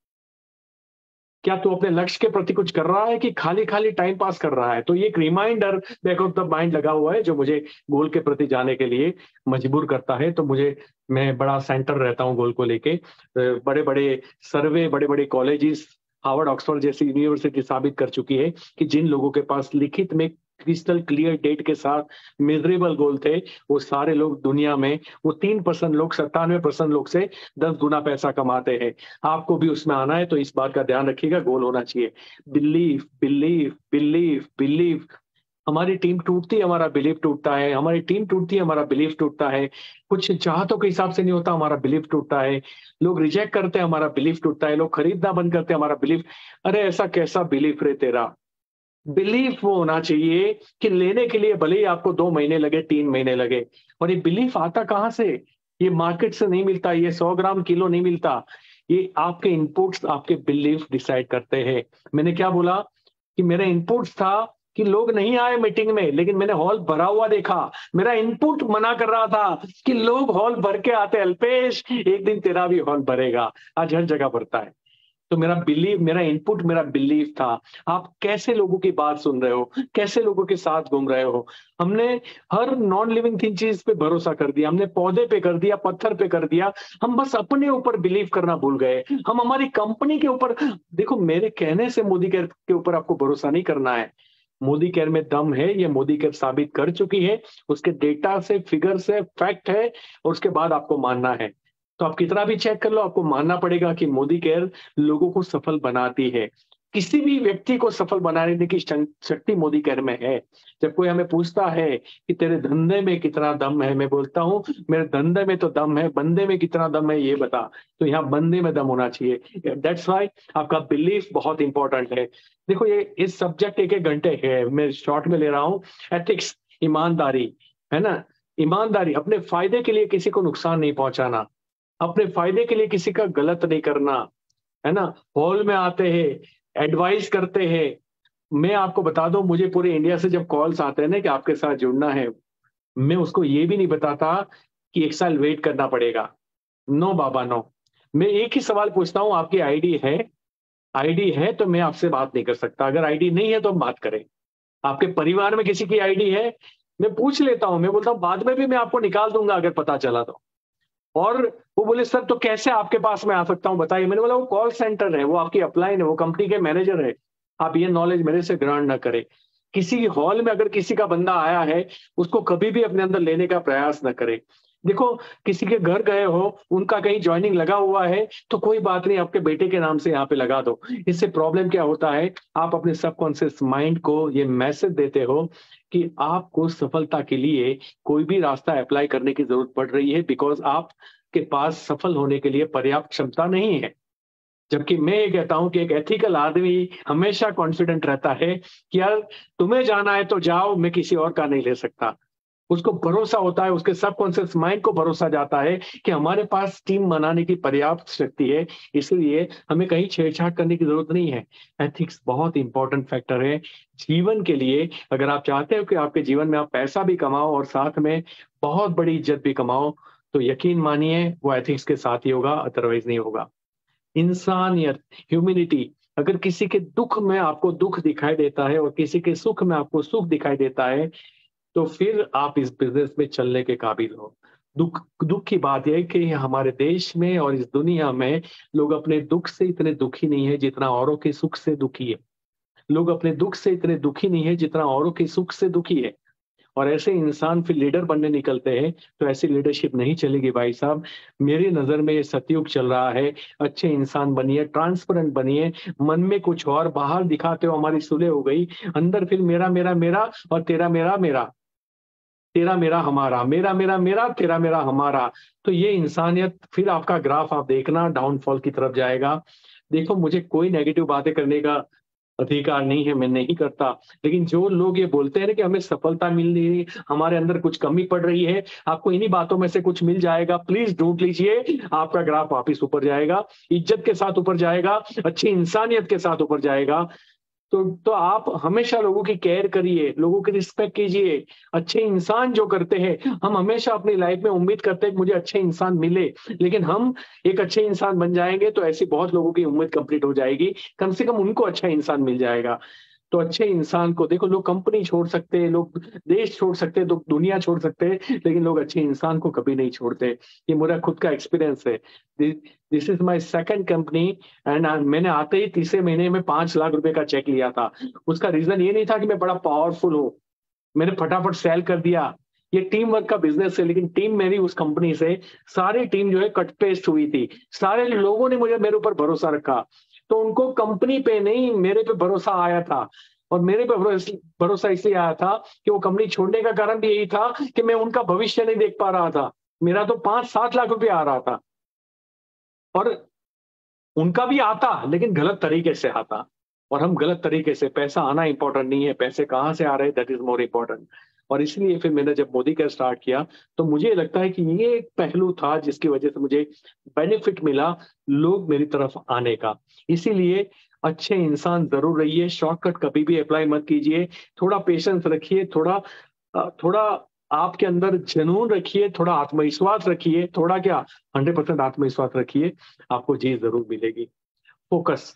क्या तू अपने लक्ष्य के प्रति कुछ कर रहा है कि खाली खाली टाइम पास कर रहा है? तो ये एक reminder back of the mind लगा हुआ है जो मुझे गोल के प्रति जाने के लिए मजबूर करता है। तो मुझे, मैं बड़ा सेंटर रहता हूँ गोल को लेके। बड़े बड़े सर्वे, बड़े बड़े कॉलेजेस, हार्वर्ड, ऑक्सफोर्ड जैसी यूनिवर्सिटी साबित कर चुकी है कि जिन लोगों के पास लिखित में क्रिस्टल क्लियर डेट के साथ मेजरेबल गोल थे, वो सारे लोग दुनिया में, वो तीन परसेंट लोग सत्तानवे परसेंट लोग से दस गुना पैसा कमाते हैं। आपको भी उसमें आना है तो इस बात का ध्यान रखिएगा, गोल होना चाहिए। Believe believe believe believe. हमारी टीम टूटती है, हमारा बिलीव टूटता है, हमारी टीम टूटती है, हमारा बिलीव टूटता है। कुछ चाहतों के हिसाब से नहीं होता, हमारा बिलीव टूटता है। लोग रिजेक्ट करते हैं, हमारा बिलीव टूटता है। लोग खरीदना बंद करते हैं, हमारा बिलीव। अरे ऐसा कैसा बिलीव रे तेरा? बिलीफ वो होना चाहिए कि लेने के लिए भले ही आपको दो महीने लगे, तीन महीने लगे। और ये बिलीफ आता कहाँ से? ये मार्केट से नहीं मिलता, ये सौ ग्राम किलो नहीं मिलता। ये आपके इनपुट्स, आपके बिलीफ डिसाइड करते हैं। मैंने क्या बोला कि मेरा इनपुट्स था कि लोग नहीं आए मीटिंग में, लेकिन मैंने हॉल भरा हुआ देखा। मेरा इनपुट मना कर रहा था कि लोग हॉल भर के आते। अल्पेश, एक दिन तेरा भी हॉल भरेगा। आज हर जगह भरता है। तो मेरा बिलीव, मेरा इनपुट, मेरा बिलीव था। आप कैसे लोगों की बात सुन रहे हो, कैसे लोगों के साथ घूम रहे हो। हमने हर नॉन लिविंग थिंग चीज पे भरोसा कर दिया, हमने पौधे पे कर दिया, पत्थर पे कर दिया। हम बस अपने ऊपर बिलीव करना भूल गए। हम हमारी कंपनी के ऊपर, देखो मेरे कहने से मोदी केयर के ऊपर आपको भरोसा नहीं करना है। मोदी केयर में दम है, ये मोदी केयर साबित कर चुकी है, उसके डेटा से, फिगर से, फैक्ट है, और उसके बाद आपको मानना है। तो आप कितना भी चेक कर लो, आपको मानना पड़ेगा कि मोदी केयर लोगों को सफल बनाती है। किसी भी व्यक्ति को सफल बनाने की शक्ति मोदी केयर में है। जब कोई हमें पूछता है कि तेरे धंधे में कितना दम है, मैं बोलता हूँ मेरे धंधे में तो दम है, बंदे में कितना दम है ये बता। तो यहाँ बंदे में दम होना चाहिए। दैट्स वाई आपका बिलीफ बहुत इंपॉर्टेंट है। देखो ये इस सब्जेक्ट एक एक घंटे है, मैं शॉर्ट में ले रहा हूँ। एथिक्स, ईमानदारी, है ना। ईमानदारी, अपने फायदे के लिए किसी को नुकसान नहीं पहुंचाना, अपने फायदे के लिए किसी का गलत नहीं करना, है ना। हॉल में आते हैं, एडवाइस करते हैं। मैं आपको बता दूं, मुझे पूरे इंडिया से जब कॉल्स आते हैं ना कि आपके साथ जुड़ना है, मैं उसको ये भी नहीं बताता कि एक साल वेट करना पड़ेगा। No baba no. मैं एक ही सवाल पूछता हूं, आपकी आईडी है? आईडी है तो मैं आपसे बात नहीं कर सकता। अगर आईडी नहीं है तो हम बात करें। आपके परिवार में किसी की आईडी है? मैं पूछ लेता हूं, मैं बोलता हूं बाद में भी मैं आपको निकाल दूंगा अगर पता चला तो। और वो बोले सर तो कैसे आपके पास मैं आ सकता हूं बताइए। मैंने बोला वो कॉल सेंटर है, वो आपकी अपलाइन है, वो कंपनी के मैनेजर है। आप ये नॉलेज मेरे से ग्रहण न करें। किसी हॉल में अगर किसी का बंदा आया है, उसको कभी भी अपने अंदर लेने का प्रयास न करें। देखो किसी के घर गए हो, उनका कहीं ज्वाइनिंग लगा हुआ है तो कोई बात नहीं, आपके बेटे के नाम से यहाँ पे लगा दो। इससे प्रॉब्लम क्या होता है, आप अपने सबकॉन्शियस माइंड को ये मैसेज देते हो कि आपको सफलता के लिए कोई भी रास्ता अप्लाई करने की जरूरत पड़ रही है, बिकॉज आप के पास सफल होने के लिए पर्याप्त क्षमता नहीं है। जबकि मैं ये कहता हूं कि एक एथिकल आदमी हमेशा कॉन्फिडेंट रहता है कि यार तुम्हें जाना है तो जाओ, मैं किसी और का नहीं ले सकता। उसको भरोसा होता है, उसके सबकॉन्शियस माइंड को भरोसा जाता है कि हमारे पास टीम बनाने की पर्याप्त शक्ति है, इसलिए हमें कहीं छेड़छाड़ करने की जरूरत नहीं है। एथिक्स बहुत इंपॉर्टेंट फैक्टर है जीवन के लिए। अगर आप चाहते हो कि आपके जीवन में आप पैसा भी कमाओ और साथ में बहुत बड़ी इज्जत भी कमाओ, तो यकीन मानिए वो एथिक्स के साथ ही होगा, अदरवाइज नहीं होगा। इंसानियत, ह्यूमिलिटी। अगर किसी के दुख में आपको दुख दिखाई देता है और किसी के सुख में आपको सुख दिखाई देता है, तो फिर आप इस बिजनेस में चलने के काबिल हो। दुख दुख की बात यह है कि हमारे देश में और इस दुनिया में लोग अपने दुख से इतने दुखी नहीं है जितना औरों के सुख से दुखी है। लोग अपने दुख से इतने दुखी नहीं है जितना औरों के सुख से दुखी है। और ऐसे इंसान फिर लीडर बनने निकलते हैं, तो ऐसी लीडरशिप नहीं चलेगी भाई साहब। मेरी नज़र में ये सतयुग चल रहा है। अच्छे इंसान बनिए, ट्रांसपेरेंट बनिए, मन में कुछ और, बाहर दिखाते हो हमारी सुलह हो गई, अंदर फिर मेरा मेरा मेरा और तेरा मेरा मेरा, तेरा मेरा हमारा, मेरा मेरा मेरा, तेरा मेरा हमारा। तो ये इंसानियत, फिर आपका ग्राफ आप देखना डाउनफॉल की तरफ जाएगा। देखो, मुझे कोई नेगेटिव बातें करने का अधिकार नहीं है, मैं नहीं करता। लेकिन जो लोग ये बोलते हैं ना कि हमें सफलता मिल नहीं रही, हमारे अंदर कुछ कमी पड़ रही है, आपको इन्हीं बातों में से कुछ मिल जाएगा, प्लीज ढूंढ लीजिए, आपका ग्राफ वापिस ऊपर जाएगा, इज्जत के साथ ऊपर जाएगा, अच्छी इंसानियत के साथ ऊपर जाएगा। तो तो आप हमेशा लोगों की केयर करिए, लोगों की रिस्पेक्ट कीजिए। अच्छे इंसान जो करते हैं, हम हमेशा अपनी लाइफ में उम्मीद करते हैं कि मुझे अच्छे इंसान मिले, लेकिन हम एक अच्छे इंसान बन जाएंगे तो ऐसी बहुत लोगों की उम्मीद कंप्लीट हो जाएगी, कम से कम उनको अच्छा इंसान मिल जाएगा। तो अच्छे इंसान को देखो, लोग कंपनी छोड़ सकते हैं, लोग देश छोड़ सकते हैं, लोग दुनिया छोड़ सकते हैं, लेकिन लोग अच्छे इंसान को कभी नहीं छोड़ते। ये मेरा खुद का एक्सपीरियंस है। This is my second company and मैंने आते ही तीसरे महीने में पांच लाख रुपए का चेक लिया था। उसका रीजन ये नहीं था कि मैं बड़ा पावरफुल हूँ, मैंने फटाफट सेल कर दिया। ये टीम वर्क का बिजनेस है, लेकिन टीम मेरी उस कंपनी से, सारी टीम जो है कट पेस्ट हुई थी, सारे लोगों ने मुझे मेरे ऊपर भरोसा रखा, तो उनको कंपनी पे नहीं मेरे पे भरोसा आया था। और मेरे पे भरोसा इसलिए आया था कि वो कंपनी छोड़ने का कारण भी यही था कि मैं उनका भविष्य नहीं देख पा रहा था। मेरा तो पांच सात लाख रुपए आ रहा था और उनका भी आता, लेकिन गलत तरीके से आता। और हम गलत तरीके से, पैसा आना इंपॉर्टेंट नहीं है, पैसे कहाँ से आ रहे हैं दैट इज मोर इम्पोर्टेंट। और इसलिए फिर मैंने जब मोदी का स्टार्ट किया, तो मुझे लगता है कि ये एक पहलू था जिसकी वजह से मुझे बेनिफिट मिला लोग मेरी तरफ आने का। इसीलिए अच्छे इंसान जरूर रहिए, शॉर्टकट कभी भी अप्लाई मत कीजिए, थोड़ा पेशेंस रखिए, थोड़ा थोड़ा आपके अंदर जुनून रखिए, थोड़ा आत्मविश्वास रखिए, थोड़ा क्या, हंड्रेड परसेंट आत्मविश्वास रखिए, आपको जीत जरूर मिलेगी। फोकस।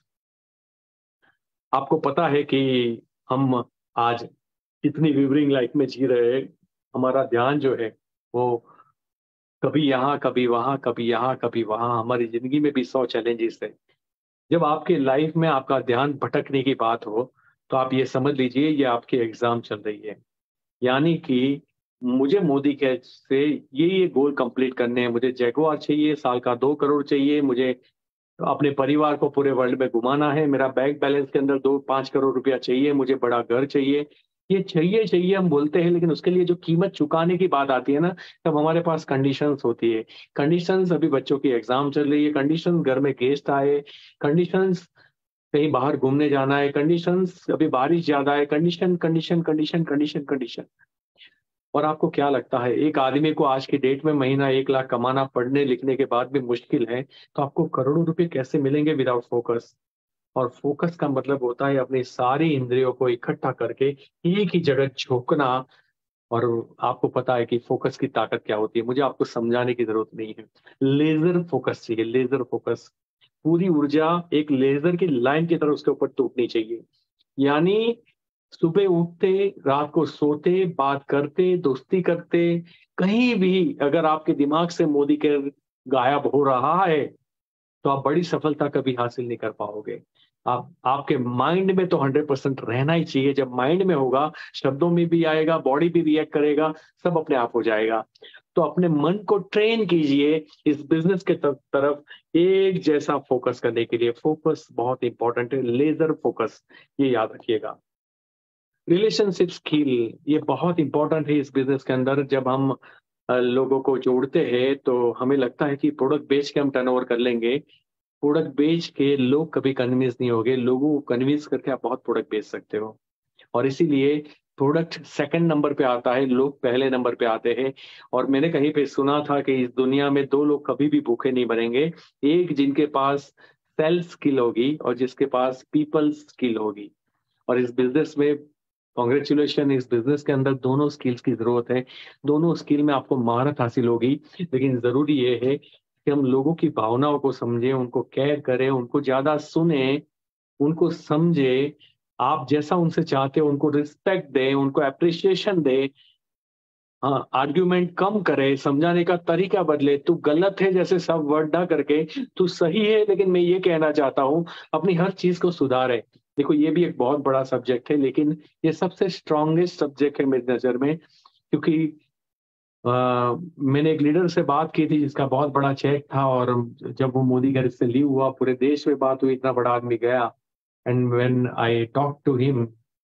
आपको पता है कि हम आज कितनी विवरिंग लाइफ में जी रहे हैं। हमारा ध्यान जो है वो कभी यहाँ कभी वहां, कभी यहाँ कभी वहां। हमारी जिंदगी में भी सौ चैलेंजेस है। जब आपके लाइफ में आपका ध्यान भटकने की बात हो, तो आप ये समझ लीजिए ये आपकी एग्जाम चल रही है। यानी कि मुझे मोदी के से ये ये गोल कंप्लीट करने हैं, मुझे जैगुआर चाहिए, साल का दो करोड़ चाहिए, मुझे अपने परिवार को पूरे वर्ल्ड में घुमाना है, मेरा बैंक बैलेंस के अंदर दो पांच करोड़ रुपया चाहिए, मुझे बड़ा घर चाहिए। ये चाहिए चाहिए हम बोलते हैं, लेकिन उसके लिए जो कीमत चुकाने की बात आती है ना, तब हमारे पास कंडीशंस होती है। कंडीशंस, अभी बच्चों की एग्जाम चल रही है, कंडीशंस घर में गेस्ट आए, कंडीशंस कहीं बाहर घूमने जाना है, कंडीशंस अभी बारिश ज्यादा है, condition condition condition condition condition. और आपको क्या लगता है, एक आदमी को आज की डेट में महीना एक लाख कमाना पढ़ने लिखने के बाद भी मुश्किल है, तो आपको करोड़ों रुपए कैसे मिलेंगे विदाउट फोकस? और फोकस का मतलब होता है अपनी सारी इंद्रियों को इकट्ठा करके एक ही जगह झोंकना। और आपको पता है कि फोकस की ताकत क्या होती है, मुझे आपको समझाने की जरूरत नहीं है। लेजर फोकस चाहिए, लेजर फोकस। पूरी ऊर्जा एक लेजर की लाइन की तरह उसके ऊपर टूटनी चाहिए। यानी सुबह उठते, रात को सोते, बात करते, दोस्ती करते, कहीं भी अगर आपके दिमाग से मोदी के गायब हो रहा है, तो आप बड़ी सफलता कभी हासिल नहीं कर पाओगे। आप आपके माइंड में तो हंड्रेड परसेंट रहना ही चाहिए। जब माइंड में होगा, शब्दों में भी आएगा, बॉडी भी रिएक्ट करेगा, सब अपने आप हो जाएगा। तो अपने मन को ट्रेन कीजिए इस बिजनेस के तरफ एक जैसा फोकस करने के लिए। फोकस बहुत इंपॉर्टेंट है, लेजर फोकस, ये याद रखिएगा। रिलेशनशिप स्किल, ये बहुत इंपॉर्टेंट है इस बिजनेस के अंदर। जब हम लोगों को जोड़ते हैं तो हमें लगता है कि प्रोडक्ट बेच के हम टर्नओवर कर लेंगे। प्रोडक्ट बेच के लोग कभी कन्विंस नहीं होंगे, लोगों को कन्विंस करके आप बहुत प्रोडक्ट बेच सकते हो। और इसीलिए प्रोडक्ट सेकंड नंबर पे आता है, लोग पहले नंबर पे आते हैं। और मैंने कहीं पे सुना था कि इस दुनिया में दो लोग कभी भी भूखे नहीं मरेंगे, एक जिनके पास सेल स्किल होगी और जिसके पास पीपल स्किल होगी। और इस बिजनेस में कॉन्ग्रेचुलेशन, इस बिजनेस के अंदर दोनों स्किल्स की जरूरत है। दोनों स्किल में आपको महारत हासिल होगी, लेकिन जरूरी ये है कि हम लोगों की भावनाओं को समझें, उनको केयर करें, उनको ज्यादा सुने, उनको समझे। आप जैसा उनसे चाहते हो उनको रिस्पेक्ट दें, उनको अप्रिसिएशन दें। हाँ, आर्ग्यूमेंट कम करे, समझाने का तरीका बदले। तू गलत है जैसे सब वर्ड ना करके तू सही है, लेकिन मैं ये कहना चाहता हूँ अपनी हर चीज को सुधारे। देखो ये भी एक बहुत बड़ा सब्जेक्ट है, लेकिन ये सबसे स्ट्रॉन्गेस्ट सब्जेक्ट है मेरी नजर में, क्योंकि अ, मैंने एक लीडर से बात की थी जिसका बहुत बड़ा चेक था, और जब वो मोदी घर से लीव हुआ पूरे देश में बात हुई, इतना बड़ा आदमी गया। And when I talk to him,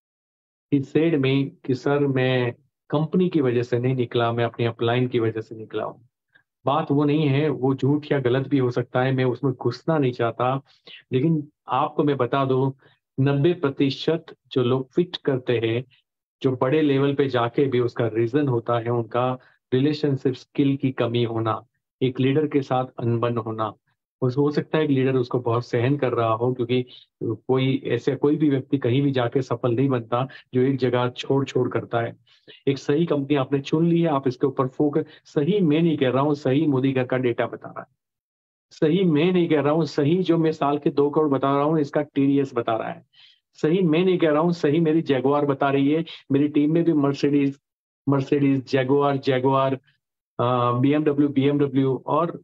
he said me कि सर मैं कंपनी की वजह से नहीं निकला, मैं अपनी अपलाइन की वजह से निकला हूँ। बात वो नहीं है, वो झूठ या गलत भी हो सकता है, मैं उसमें घुसना नहीं चाहता, लेकिन आपको मैं बता दूं, नब्बे प्रतिशत जो लोग फिट करते हैं, जो बड़े लेवल पे जाके भी उसका रीजन होता है उनका रिलेशनशिप स्किल की कमी होना, एक लीडर के साथ अनबन होना। उस हो सकता है एक लीडर उसको बहुत सहन कर रहा हो, क्योंकि कोई ऐसे कोई भी व्यक्ति कहीं भी जाके सफल नहीं बनता जो एक जगह छोड़ छोड़ करता है। एक सही कंपनी आपने चुन ली है, आप इसके ऊपर फोकस, सही मैं नहीं कह रहा हूँ, सही मोदी घर का डेटा बता रहा है, सही मैं नहीं कह रहा हूँ, सही जो मैं साल के दो करोड़ बता रहा हूँ इसका टीडीएस बता रहा है, सही मैं नहीं कह रहा हूँ, सही मेरी जैगुआर बता रही है। मेरी टीम में भी Mercedes Mercedes Jaguar Jaguar BMW BMW और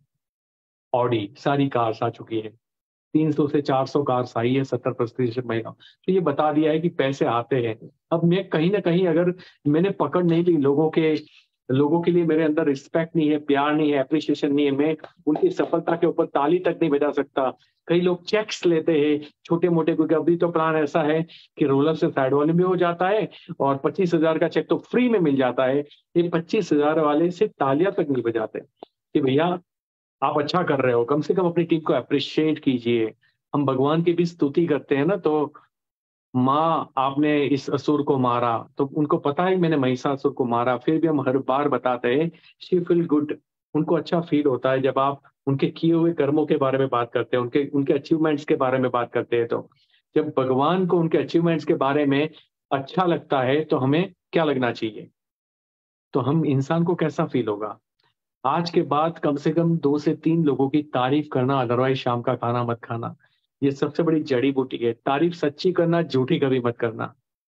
ऑडी सारी कार्स आ चुकी है। तीन सौ से चार सौ कार्स आई है, सत्तर प्रतिशत महिला। तो ये बता दिया है कि पैसे आते हैं। अब मैं कहीं ना कहीं, अगर मैंने पकड़ नहीं ली, लोगों के लोगों के लिए मेरे अंदर रिस्पेक्ट नहीं है, प्यार नहीं है, एप्रिशिएशन नहीं है, मैं उनकी सफलता के ऊपर ताली तक नहीं बजा सकता। कई लोग चेक्स लेते हैं छोटे मोटे, क्योंकि अभी तो प्लान ऐसा है कि रोलर से साइड वाले भी हो जाता है और पच्चीस हजार का चेक तो फ्री में मिल जाता है। ये पच्चीस हजार वाले से तालियां तक नहीं बजाते कि भैया आप अच्छा कर रहे हो, कम से कम अपनी टीम को अप्रिशिएट कीजिए। हम भगवान की भी स्तुति करते हैं ना, तो माँ आपने इस असुर को मारा, तो उनको पता है कि मैंने महिषासुर को मारा, फिर भी हम हर बार बताते हैं शी फील गुड। उनको अच्छा फील होता है जब आप उनके किए हुए कर्मों के बारे में बात करते हैं, उनके उनके अचीवमेंट्स के बारे में बात करते हैं। तो जब भगवान को उनके अचीवमेंट्स के बारे में अच्छा लगता है तो हमें क्या लगना चाहिए, तो हम इंसान को कैसा फील होगा। आज के बाद कम से कम दो से तीन लोगों की तारीफ करना, अदरवाइज शाम का खाना मत खाना। ये सबसे बड़ी जड़ी बूटी है। तारीफ सच्ची करना, झूठी कभी मत करना।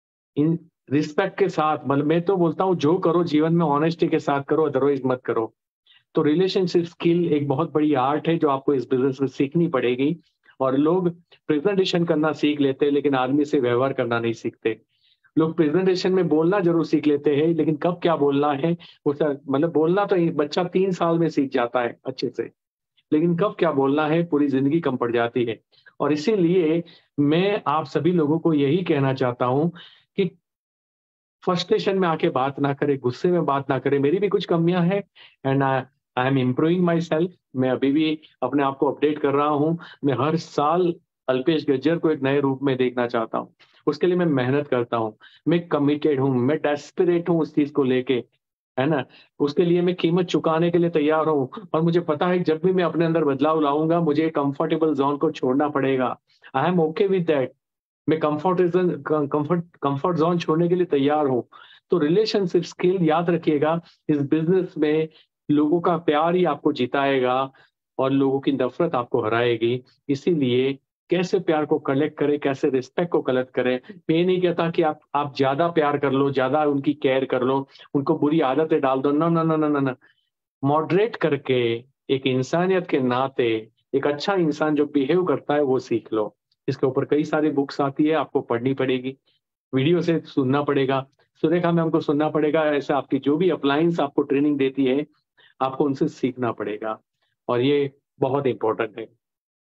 इन रिस्पेक्ट के साथ, मतलब मैं तो बोलता हूँ जो करो जीवन में ऑनेस्टी के साथ करो, अदरवाइज मत करो। तो रिलेशनशिप स्किल एक बहुत बड़ी आर्ट है जो आपको इस बिजनेस में सीखनी पड़ेगी। और लोग प्रेजेंटेशन करना सीख लेते हैं, लेकिन आदमी से व्यवहार करना नहीं सीखते। लोग प्रेजेंटेशन में बोलना जरूर सीख लेते हैं, लेकिन कब क्या बोलना है वो सब, मतलब बोलना तो एक बच्चा तीन साल में सीख जाता है अच्छे से, लेकिन कब क्या बोलना है पूरी जिंदगी कम पड़ जाती है। और इसीलिए मैं आप सभी लोगों को यही कहना चाहता हूं कि फ्रस्ट्रेशन में आके बात ना करे, गुस्से में बात ना करे। मेरी भी कुछ कमियां हैं, and I I am improving myself. मैं अभी भी अपने आप को अपडेट कर रहा हूँ। मैं हर साल अल्पेश गज्जर को एक नए रूप में देखना चाहता हूँ, उसके लिए मैं मेहनत करता हूँ, मैं कमिटेड हूँ, मैं डेस्परेट हूँ उस चीज को लेके, है ना। उसके लिए मैं कीमत चुकाने के लिए तैयार हूँ, और मुझे पता है कि जब भी मैं अपने अंदर बदलाव लाऊंगा मुझे कंफर्टेबल जोन को छोड़ना पड़ेगा। I am okay with that. मैं कंफर्ट कंफर्ट कंफर्ट जोन छोड़ने के लिए तैयार हूँ। तो रिलेशनशिप स्किल याद रखिएगा, इस बिजनेस में लोगों का प्यार ही आपको जिताएगा और लोगों की नफरत आपको हराएगी। इसीलिए कैसे प्यार को कलेक्ट करें, कैसे रिस्पेक्ट को कलेक्ट करें। मैं ये नहीं कहता कि आप आप ज्यादा प्यार कर लो, ज्यादा उनकी केयर कर लो, उनको बुरी आदतें डाल दो, ना ना ना ना ना। मॉडरेट करके एक इंसानियत के नाते एक अच्छा इंसान जो बिहेव करता है वो सीख लो। इसके ऊपर कई सारी बुक्स आती है, आपको पढ़नी पड़ेगी, वीडियो से सुनना पड़ेगा, सुरेखा मैम को सुनना पड़ेगा। ऐसे आपकी जो भी अप्लायंस आपको ट्रेनिंग देती है आपको उनसे सीखना पड़ेगा, और ये बहुत इंपॉर्टेंट है।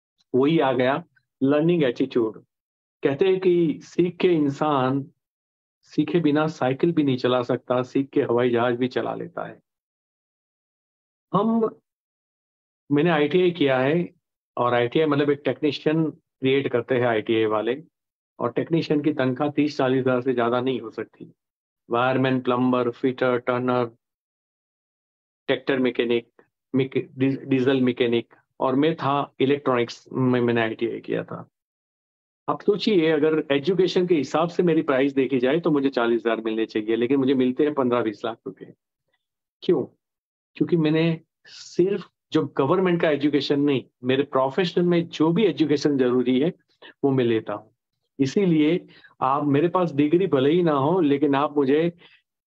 वही आ गया लर्निंग एटीट्यूड। कहते हैं कि सीख के इंसान सीखे बिना साइकिल भी नहीं चला सकता, सीख के हवाई जहाज भी चला लेता है। हम मैंने आईटीआई किया है, और आईटीआई मतलब एक टेक्नीशियन क्रिएट करते हैं आईटीआई वाले, और टेक्नीशियन की तनख्वाह तीस चालीस हजार से ज्यादा नहीं हो सकती। Wireman, plumber, fitter, turner, tractor mechanic, diesel mechanic, और मैं था इलेक्ट्रॉनिक्स में, मैंने आईटीआई किया था। आप सोचिए अगर एजुकेशन के हिसाब से मेरी प्राइस देखी जाए तो मुझे चालीस हजार मिलने चाहिए, लेकिन मुझे मिलते हैं पंद्रह बीस लाख रुपए। क्यों? क्योंकि मैंने सिर्फ जो गवर्नमेंट का एजुकेशन नहीं, मेरे प्रोफेशनल में जो भी एजुकेशन जरूरी है वो मैं लेता हूँ। इसीलिए आप, मेरे पास डिग्री भले ही ना हो, लेकिन आप मुझे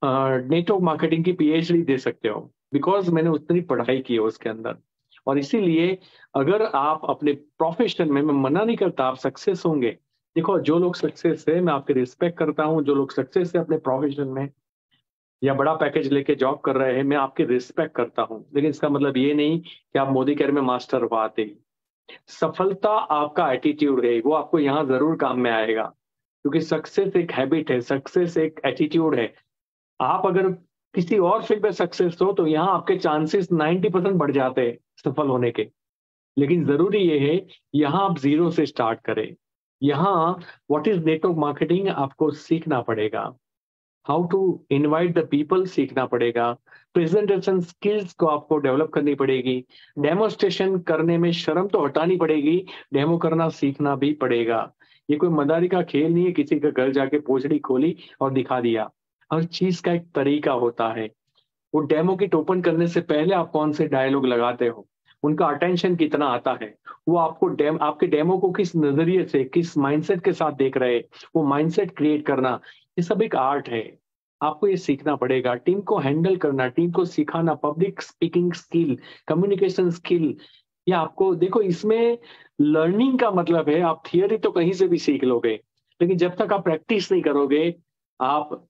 नेटवर्क मार्केटिंग की पीएचडी दे सकते हो, बिकॉज मैंने उतनी पढ़ाई की है उसके अंदर। और इसीलिए अगर आप अपने प्रोफेशन में, मैं मना नहीं करता, आप सक्सेस होंगे। देखो, जो लोग सक्सेस है, मैं आपकी रिस्पेक्ट करता हूँ। जो लोग सक्सेस है अपने प्रोफेशन में या बड़ा पैकेज लेके जॉब कर रहे हैं, मैं आपकी रिस्पेक्ट करता हूँ, लेकिन इसका मतलब ये नहीं कि आप मोदी केयर में मास्टर हो आते ही। सफलता आपका एटीट्यूड है, वो आपको यहाँ जरूर काम में आएगा, क्योंकि सक्सेस एक हैबिट है, सक्सेस एक एटीट्यूड है। आप अगर किसी और फील्ड में सक्सेस हो तो यहाँ आपके चांसेस नाइन्टी परसेंट बढ़ जाते हैं सफल होने के। लेकिन जरूरी ये है, यहाँ आप जीरो से स्टार्ट करें। यहाँ व्हाट इज नेटवर्क मार्केटिंग आपको सीखना पड़ेगा, how to invite the people सीखना पड़ेगा, प्रेजेंटेशन स्किल्स को आपको डेवलप करनी पड़ेगी, डेमोस्ट्रेशन करने में शर्म तो हटानी पड़ेगी, डेमो करना सीखना भी पड़ेगा। ये कोई मदारी का खेल नहीं है, किसी का घर जाके पोछड़ी खोली और दिखा दिया। हर चीज का एक तरीका होता है। वो डेमो किट ओपन करने से पहले आप कौन से डायलॉग लगाते हो, उनका अटेंशन कितना आता है, वो आपको डेम आपके डेमो को किस नजरिए से, किस माइंडसेट के साथ देख रहे हैं, वो माइंडसेट क्रिएट करना, ये सब एक आर्ट है। आपको ये सीखना पड़ेगा, टीम को हैंडल करना, टीम को सिखाना, public speaking skill, communication skill. ये आपको देखो, इसमें लर्निंग का मतलब है, आप थियरी तो कहीं से भी सीख लोगे, लेकिन जब तक आप प्रैक्टिस नहीं करोगे, आप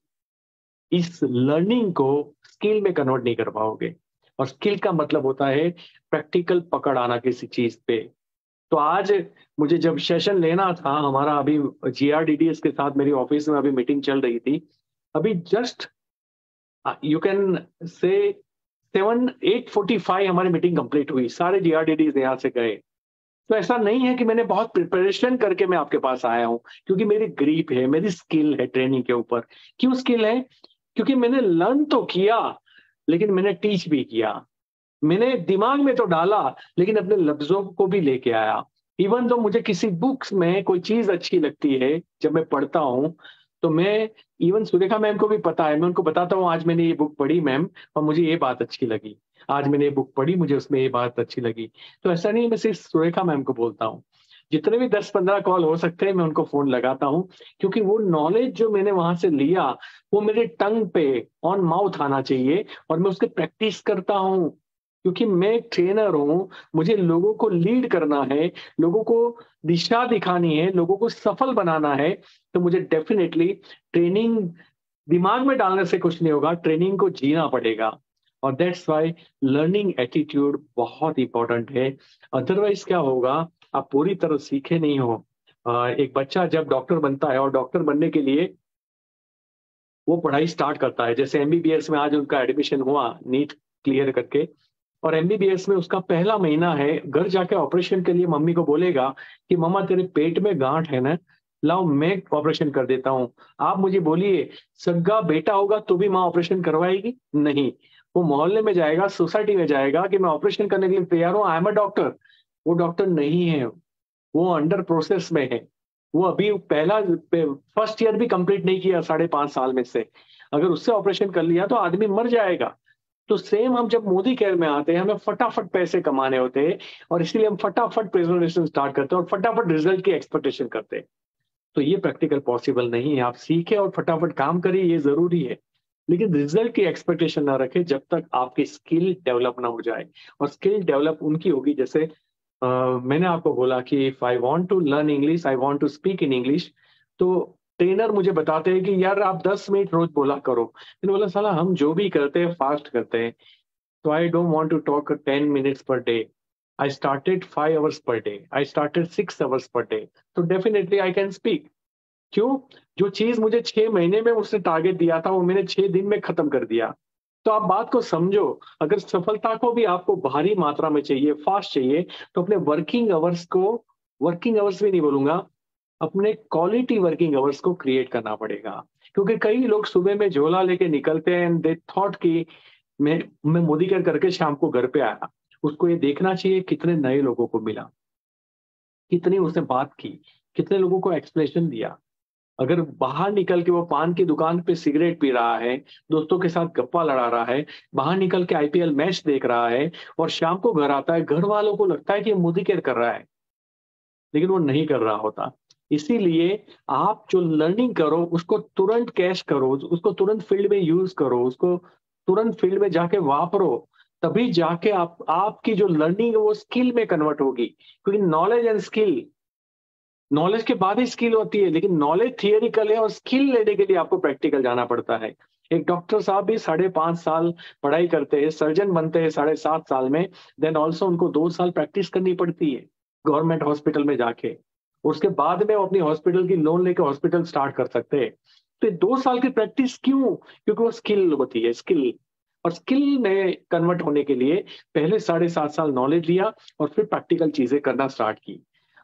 इस लर्निंग को स्किल में कन्वर्ट नहीं कर पाओगे। और स्किल का मतलब होता है प्रैक्टिकल पकड़ आना किसी चीज पे। तो आज मुझे जब सेशन लेना था, हमारा अभी जीआरडीडीएस के साथ मेरी ऑफिस में अभी मीटिंग चल रही थी, अभी just you can say seven eight forty five हमारी मीटिंग कंप्लीट हुई, सारे जीआरडीडीज यहाँ से गए। तो ऐसा नहीं है कि मैंने बहुत प्रिपरेशन करके मैं आपके पास आया हूँ, क्योंकि मेरी ग्रीप है, मेरी स्किल है ट्रेनिंग के ऊपर। क्यों स्किल है? क्योंकि मैंने लर्न तो किया, लेकिन मैंने टीच भी किया। मैंने दिमाग में तो डाला, लेकिन अपने लफ्जों को भी लेके आया। इवन तो मुझे किसी बुक्स में कोई चीज अच्छी लगती है, जब मैं पढ़ता हूँ, तो मैं, इवन सुरेखा मैम को भी पता है, मैं उनको बताता हूँ आज मैंने ये बुक पढ़ी मैम, और मुझे ये बात अच्छी लगी, आज मैंने ये बुक पढ़ी, मुझे उसमें ये बात अच्छी लगी। तो ऐसा नहीं मैं सिर्फ सुरेखा मैम को बोलता हूँ, जितने भी दस पंद्रह कॉल हो सकते हैं मैं उनको फोन लगाता हूँ, क्योंकि वो नॉलेज जो मैंने वहां से लिया वो मेरे टंग पे ऑन माउथ आना चाहिए, और मैं उसके प्रैक्टिस करता हूँ। क्योंकि मैं ट्रेनर हूँ, मुझे लोगों को लीड करना है, लोगों को दिशा दिखानी है, लोगों को सफल बनाना है। तो मुझे डेफिनेटली ट्रेनिंग दिमाग में डालने से कुछ नहीं होगा, ट्रेनिंग को जीना पड़ेगा। और दैट्स वाई लर्निंग एटीट्यूड बहुत इंपॉर्टेंट है। अदरवाइज क्या होगा, आप पूरी तरह सीखे नहीं हो। अ, एक बच्चा जब डॉक्टर बनता है, और डॉक्टर बनने के लिए वो पढ़ाई स्टार्ट करता है, जैसे एमबीबीएस में आज उनका एडमिशन हुआ नीट क्लियर करके, और एमबीबीएस में उसका पहला महीना है, घर जाके ऑपरेशन के लिए मम्मी को बोलेगा कि मम्मा तेरे पेट में गांठ है ना, लाओ मैं ऑपरेशन कर देता हूँ। आप मुझे बोलिए, सगा बेटा होगा तो भी माँ ऑपरेशन करवाएगी? नहीं। वो मोहल्ले में जाएगा, सोसाइटी में जाएगा कि मैं ऑपरेशन करने के लिए तैयार हूँ, आई एम अ डॉक्टर। वो डॉक्टर नहीं है, वो अंडर प्रोसेस में है। वो अभी पहला फर्स्ट ईयर भी कंप्लीट नहीं किया साढ़े पांच साल में से, अगर उससे ऑपरेशन कर लिया तो आदमी मर जाएगा। तो सेम हम जब मोदी केयर में आते हैं, हमें फटाफट पैसे कमाने होते हैं, और इसलिए हम फटाफट प्रेजेंटेशन स्टार्ट करते हैं और फटाफट रिजल्ट की एक्सपेक्टेशन करते हैं। तो ये प्रैक्टिकल पॉसिबल नहीं है। आप सीखे और फटाफट काम करिए, ये जरूरी है, लेकिन रिजल्ट की एक्सपेक्टेशन ना रखें जब तक आपकी स्किल डेवलप ना हो जाए। और स्किल डेवलप उनकी होगी, जैसे uh, मैंने आपको बोला कि if I want to learn English, I want to speak in English, तो ट्रेनर मुझे बताते हैं कि यार आप दस मिनट रोज बोला करो। मैंने बोला साला हम जो भी करते हैं फास्ट करते हैं, तो I don't want to talk ten minutes per day. I started five hours per day, I started six hours per day, तो डेफिनेटली आई कैन स्पीक। क्यों? जो चीज मुझे छह महीने में उसने टारगेट दिया था, वो मैंने छह दिन में खत्म कर दिया। तो आप बात को समझो, अगर सफलता को भी आपको भारी मात्रा में चाहिए, फास्ट चाहिए, तो अपने वर्किंग आवर्स को, वर्किंग आवर्स भी नहीं बोलूंगा, अपने क्वालिटी वर्किंग आवर्स को क्रिएट करना पड़ेगा। क्योंकि कई लोग सुबह में झोला लेके निकलते हैं एंड दे थॉट कि मैं मैं मोदी केयर करके शाम को घर पे आया। उसको ये देखना चाहिए कितने नए लोगों को मिला, कितनी उसने बात की, कितने लोगों को एक्सप्लेनेशन दिया। अगर बाहर निकल के वो पान की दुकान पे सिगरेट पी रहा है, दोस्तों के साथ गप्पा लड़ा रहा है, बाहर निकल के आईपीएल मैच देख रहा है, और शाम को घर आता है, घर वालों को लगता है कि ये मोदी केयर कर रहा है, लेकिन वो नहीं कर रहा होता। इसीलिए आप जो लर्निंग करो उसको तुरंत कैश करो, उसको तुरंत फील्ड में यूज करो, उसको तुरंत फील्ड में जाके वापरो, तभी जाके आप आपकी जो लर्निंग है वो स्किल में कन्वर्ट होगी। क्योंकि नॉलेज एंड स्किल, नॉलेज के बाद ही स्किल होती है, लेकिन नॉलेज थियरिकल है और स्किल लेने के लिए आपको प्रैक्टिकल जाना पड़ता है। एक डॉक्टर साहब भी साढ़े पांच साल पढ़ाई करते हैं, सर्जन बनते हैं साढ़े सात साल में, देन ऑल्सो उनको दो साल प्रैक्टिस करनी पड़ती है गवर्नमेंट हॉस्पिटल में जाके। उसके बाद में वो अपनी हॉस्पिटल की लोन लेके हॉस्पिटल स्टार्ट कर सकते हैं। तो ये दो साल की प्रैक्टिस क्यों? क्योंकि वो स्किल होती है, स्किल। और स्किल में कन्वर्ट होने के लिए पहले साढ़े सात साल नॉलेज लिया और फिर प्रैक्टिकल चीजें करना स्टार्ट की।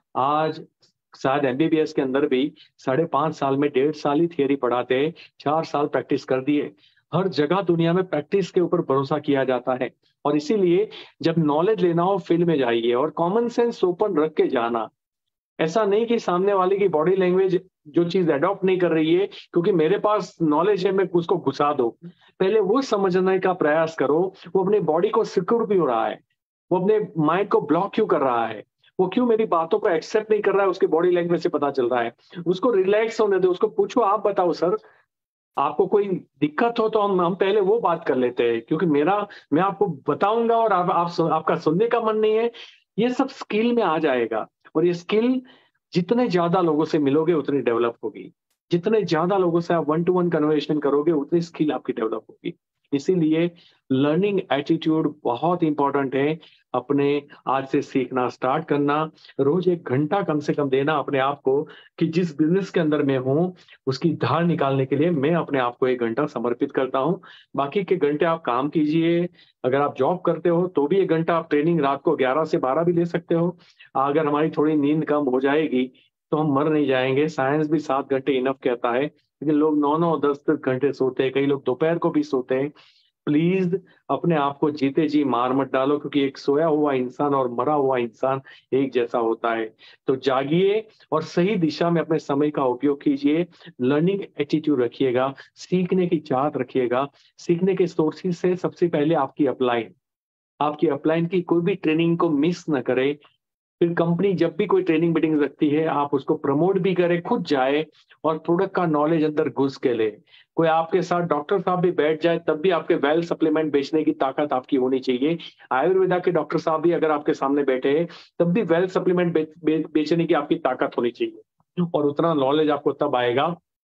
आज शायद एमबीबीएस के अंदर भी साढ़े पांच साल में डेढ़ साल ही थियरी पढ़ाते हैं, चार साल प्रैक्टिस कर दिए। हर जगह दुनिया में प्रैक्टिस के ऊपर भरोसा किया जाता है। और इसीलिए जब नॉलेज लेना हो फील्ड में जाइए और कॉमन सेंस ओपन रख के जाना। ऐसा नहीं कि सामने वाले की बॉडी लैंग्वेज जो चीज अडॉप्ट नहीं कर रही है क्योंकि मेरे पास नॉलेज है मैं उसको घुसा दो। पहले वो समझने का प्रयास करो वो अपनी बॉडी को सिक्योर क्यों रहा है, वो अपने माइंड को ब्लॉक क्यों कर रहा है, वो क्यों मेरी बातों को एक्सेप्ट नहीं कर रहा है, उसकी बॉडी लैंग्वेज से पता चल रहा है। उसको रिलैक्स होने दो, उसको पूछो आप बताओ सर आपको कोई दिक्कत हो तो हम हम पहले वो बात कर लेते हैं, क्योंकि मेरा मैं आपको बताऊंगा और आप, आप सु, आपका सुनने का मन नहीं है। ये सब स्किल में आ जाएगा और ये स्किल जितने ज्यादा लोगों से मिलोगे उतनी डेवलप होगी। जितने ज्यादा लोगों से आप वन टू वन कन्वर्सेशन करोगे उतनी स्किल आपकी डेवलप होगी। इसीलिए लर्निंग एटीट्यूड बहुत इंपॉर्टेंट है। अपने आज से सीखना स्टार्ट करना, रोज एक घंटा कम से कम देना अपने आप को कि जिस बिजनेस के अंदर मैं हूँ उसकी धार निकालने के लिए मैं अपने आप को एक घंटा समर्पित करता हूँ। बाकी के घंटे आप काम कीजिए। अगर आप जॉब करते हो तो भी एक घंटा आप ट्रेनिंग रात को ग्यारह से बारह भी ले सकते हो। अगर हमारी थोड़ी नींद कम हो जाएगी तो हम मर नहीं जाएंगे। साइंस भी सात घंटे इनफ कहता है, लेकिन लोग नौ नौ दस दस घंटे सोते हैं, कई लोग दोपहर को भी सोते हैं। प्लीज अपने आप को जीते जी मार मत डालो, क्योंकि एक सोया हुआ इंसान और मरा हुआ इंसान एक जैसा होता है। तो जागिए और सही दिशा में अपने समय का उपयोग कीजिए। लर्निंग एटीट्यूड रखिएगा, सीखने की चाहत रखिएगा। सीखने के सोर्सेज से सबसे पहले आपकी अपलाइन, आपकी अपलाइन की कोई भी ट्रेनिंग को मिस न करे। फिर कंपनी जब भी कोई ट्रेनिंग मीटिंग रखती है आप उसको प्रमोट भी करे, खुद जाए और प्रोडक्ट का नॉलेज अंदर घुस के ले। कोई आपके साथ डॉक्टर साहब भी बैठ जाए तब भी आपके वेल सप्लीमेंट बेचने की ताकत आपकी होनी चाहिए। आयुर्वेदा के डॉक्टर साहब भी अगर आपके सामने बैठे हैं तब भी वेल सप्लीमेंट बे, बे, बेचने की आपकी ताकत होनी चाहिए। और उतना नॉलेज आपको तब आएगा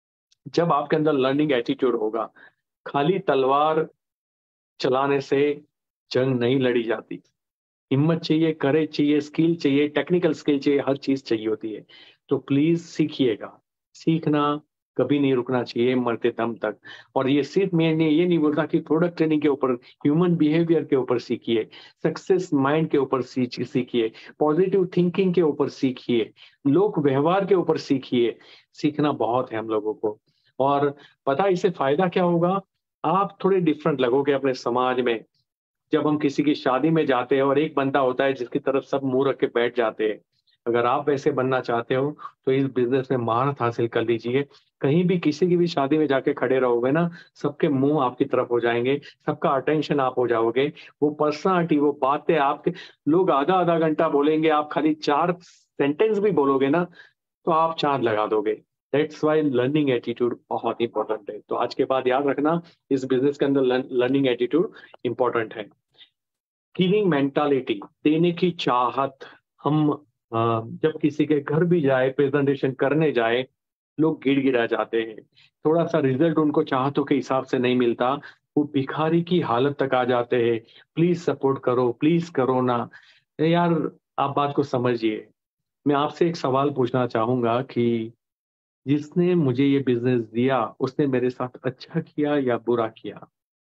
जब आपके अंदर लर्निंग एटीट्यूड होगा। खाली तलवार चलाने से जंग नहीं लड़ी जाती। हिम्मत चाहिए, करेज चाहिए, स्किल चाहिए, टेक्निकल स्किल चाहिए, हर चीज चाहिए होती है। तो प्लीज सीखिएगा। सीखना कभी नहीं रुकना चाहिए मरते दम तक। और ये सिर्फ मैंने ये नहीं बोलता कि प्रोडक्ट ट्रेनिंग के ऊपर, ह्यूमन बिहेवियर के ऊपर सीखिए, सक्सेस माइंड के ऊपर सीखिए, पॉजिटिव थिंकिंग के ऊपर सीखिए, लोक व्यवहार के ऊपर सीखिए। सीखना बहुत है हम लोगों को। और पता है इससे फायदा क्या होगा? आप थोड़े डिफरेंट लगोगे अपने समाज में। जब हम किसी की शादी में जाते हैं और एक बंदा होता है जिसकी तरफ सब मुंह रख के बैठ जाते हैं, अगर आप वैसे बनना चाहते हो तो इस बिजनेस में महारत हासिल कर लीजिए। कहीं भी किसी की भी शादी में जाके खड़े रहोगे ना, सबके मुंह आपकी तरफ हो जाएंगे, सबका अटेंशन आप हो जाओगे। वो पर्सनालिटी, वो बातें आपके, लोग आधा आधा घंटा बोलेंगे, आप खाली चार सेंटेंस भी बोलोगे ना तो आप चांद लगा दोगे। दैट्स वाई लर्निंग एटीट्यूड बहुत इंपॉर्टेंट है। तो आज के बाद याद रखना, इस बिजनेस के अंदर लर्निंग एटीट्यूड इंपॉर्टेंट है। गिविंग मेंटालिटी, देने की चाहत। हम जब किसी के घर भी जाए, प्रेजेंटेशन करने जाए, लोग गिड़गिड़ा जाते हैं। थोड़ा सा रिजल्ट उनको चाहतों के हिसाब से नहीं मिलता, वो भिखारी की हालत तक आ जाते हैं। प्लीज सपोर्ट करो, प्लीज करो ना। यार आप बात को समझिए। मैं आपसे एक सवाल पूछना चाहूंगा कि जिसने मुझे ये बिजनेस दिया उसने मेरे साथ अच्छा किया या बुरा किया?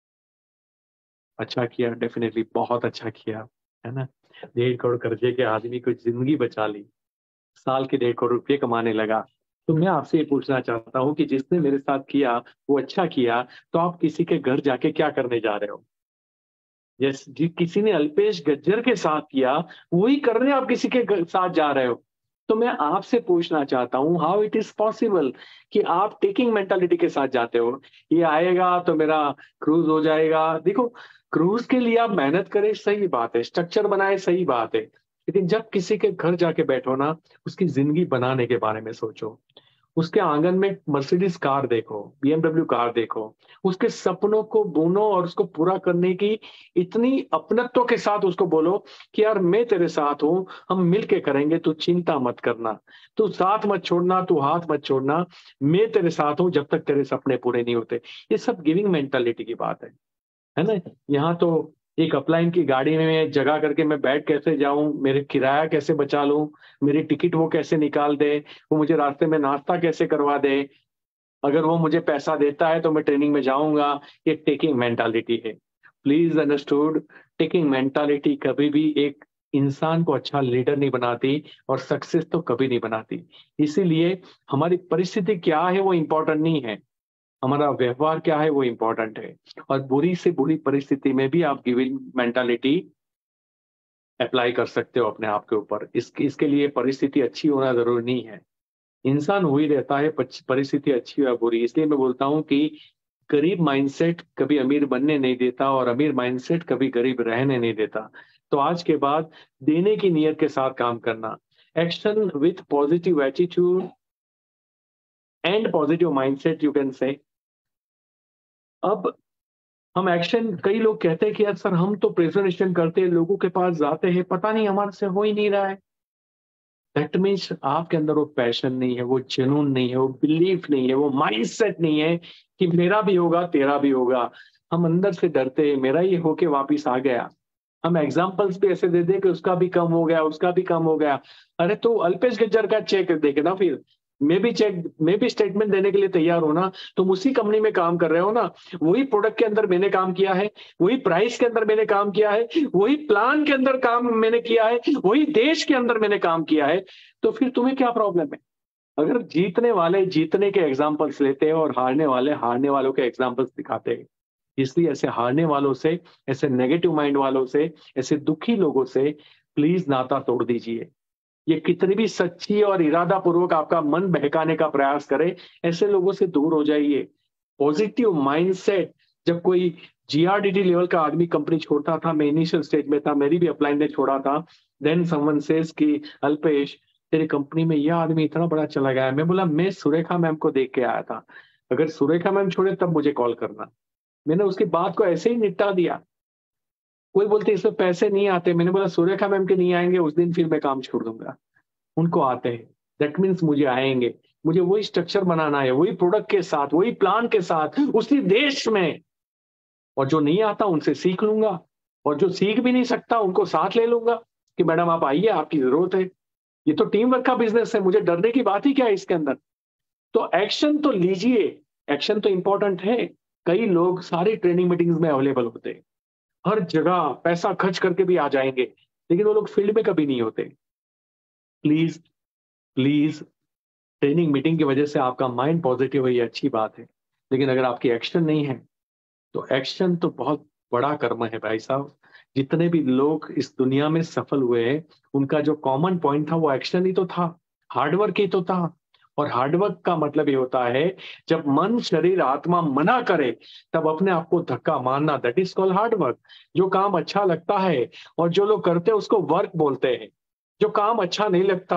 अच्छा किया, डेफिनेटली बहुत अच्छा किया, है ना। डेढ़ करोड़ कर्जे के आदमी को जिंदगी बचा ली, साल के डेढ़ करोड़ रुपये कमाने लगा। तो मैं आपसे ये पूछना चाहता हूँ कि जिसने मेरे साथ किया वो अच्छा किया, तो आप किसी के घर जाके क्या करने जा रहे हो? जैसे किसी ने अल्पेश गज्जर के साथ किया वही करने आप किसी के साथ जा रहे हो। तो मैं आपसे पूछना चाहता हूँ, हाउ इट इज पॉसिबल कि आप टेकिंग मेंटालिटी के साथ जाते हो? ये आएगा तो मेरा क्रूज हो जाएगा। देखो, क्रूज के लिए आप मेहनत करें, सही बात है, स्ट्रक्चर बनाए, सही बात है, लेकिन जब किसी के घर जाके बैठो ना, उसकी जिंदगी बनाने के बारे में सोचो। उसके आंगन में मर्सिडीज कार देखो, बीएमडब्ल्यू कार देखो, उसके सपनों को बुनो और उसको पूरा करने की इतनी अपनत्व के साथ उसको बोलो कि यार मैं तेरे साथ हूं, हम मिलके करेंगे, तू चिंता मत करना, तू साथ मत छोड़ना, तू हाथ मत छोड़ना, मैं तेरे साथ हूं जब तक तेरे सपने पूरे नहीं होते। ये सब गिविंग मेंटालिटी की बात है है ना। यहाँ तो एक अपलाइन की गाड़ी में मैं जगह करके मैं बैठ कैसे जाऊं, मेरे किराया कैसे बचा लूं, मेरी टिकट वो कैसे निकाल दे, वो मुझे रास्ते में नाश्ता कैसे करवा दे, अगर वो मुझे पैसा देता है तो मैं ट्रेनिंग में जाऊंगा। ये टेकिंग मेंटालिटी है। प्लीज अंडरस्टूड, टेकिंग मेंटालिटी कभी भी एक इंसान को अच्छा लीडर नहीं बनाती और सक्सेस तो कभी नहीं बनाती। इसीलिए हमारी परिस्थिति क्या है वो इंपॉर्टेंट नहीं है, हमारा व्यवहार क्या है वो इंपॉर्टेंट है। और बुरी से बुरी परिस्थिति में भी आप गिविंग मेंटालिटी अप्लाई कर सकते हो अपने आप के ऊपर। इसके इसके लिए परिस्थिति अच्छी होना जरूरी नहीं है, इंसान वही रहता है परिस्थिति अच्छी या बुरी। इसलिए मैं बोलता हूं कि गरीब माइंडसेट कभी अमीर बनने नहीं देता और अमीर माइंडसेट कभी गरीब रहने नहीं देता। तो आज के बाद देने की नीयत के साथ काम करना, action with positive attitude and positive mindset you can say. अब हम एक्शन, कई लोग कहते हैं कि यार सर हम तो प्रेजेंटेशन करते हैं, लोगों के पास जाते हैं, पता नहीं हमारे से हो ही नहीं रहा है। दैट मीन्स आपके अंदर वो पैशन नहीं है, वो जुनून नहीं है, वो बिलीफ नहीं है, वो माइंडसेट नहीं है कि मेरा भी होगा तेरा भी होगा। हम अंदर से डरते हैं, मेरा ये होके वापिस आ गया। हम एग्जाम्पल्स भी ऐसे दे दे कि उसका भी कम हो गया, उसका भी कम हो गया। अरे तो अल्पेश गज्जर का चेक देखे ना, फिर मैं भी चेक, मैं भी स्टेटमेंट देने के लिए तैयार हो ना। तुम उसी कंपनी में काम कर रहे हो ना, वही प्रोडक्ट के अंदर मैंने काम किया है, वही प्राइस के अंदर मैंने काम किया है, वही प्लान के अंदर काम मैंने किया है, वही देश के अंदर मैंने काम किया है। तो फिर तुम्हें क्या प्रॉब्लम है? अगर जीतने वाले जीतने के एग्जाम्पल्स लेते हैं और हारने वाले हारने वालों के एग्जाम्पल्स दिखाते हैं। इसलिए ऐसे हारने वालों से, ऐसे नेगेटिव माइंड वालों से, ऐसे दुखी लोगों से प्लीज नाता तोड़ दीजिए। ये कितनी भी सच्ची और इरादा पूर्वक आपका मन बहकाने का प्रयास करे, ऐसे लोगों से दूर हो जाइए। पॉजिटिव माइंडसेट, जब कोई जीआरडीटी लेवल का आदमी कंपनी छोड़ता था, मैं इनिशियल स्टेज में था, मेरी भी अपलाइन ने छोड़ा था, देन समवन सेज कि अल्पेश तेरी कंपनी में यह आदमी इतना बड़ा चला गया है। मैं बोला मैं सुरेखा मैम को देख के आया था, अगर सुरेखा मैम छोड़े तब मुझे कॉल करना। मैंने उसकी बात को ऐसे ही निपटा दिया। कोई बोलते इसमें पैसे नहीं आते, मैंने बोला सुरेखा मैम के नहीं आएंगे उस दिन फिर मैं काम छोड़ दूंगा, उनको आते हैं, दैट मीन्स मुझे आएंगे। मुझे वही स्ट्रक्चर बनाना है, वही प्रोडक्ट के साथ, वही प्लान के साथ, उसी देश में। और जो नहीं आता उनसे सीख लूंगा, और जो सीख भी नहीं सकता उनको साथ ले लूंगा कि मैडम आप आइए, आपकी जरूरत है। ये तो टीम वर्क का बिजनेस है, मुझे डरने की बात ही क्या है इसके अंदर। तो एक्शन तो लीजिए, एक्शन तो इंपॉर्टेंट है। कई लोग सारी ट्रेनिंग मीटिंग्स में अवेलेबल होते हैं, हर जगह पैसा खर्च करके भी आ जाएंगे, लेकिन वो लोग फील्ड में कभी नहीं होते। प्लीज प्लीज, ट्रेनिंग मीटिंग की वजह से आपका माइंड पॉजिटिव है, ये अच्छी बात है, लेकिन अगर आपकी एक्शन नहीं है तो एक्शन तो बहुत बड़ा कर्म है भाई साहब। जितने भी लोग इस दुनिया में सफल हुए हैं, उनका जो कॉमन पॉइंट था वो एक्शन ही तो था, हार्डवर्क ही तो था। और हार्डवर्क का मतलब ये होता है जब मन शरीर आत्मा मना करे तब अपने आप को धक्का मारना, दैट इज कॉल्ड हार्डवर्क। जो काम अच्छा लगता है और जो लोग करते हैं उसको वर्क बोलते हैं। जो काम अच्छा नहीं लगता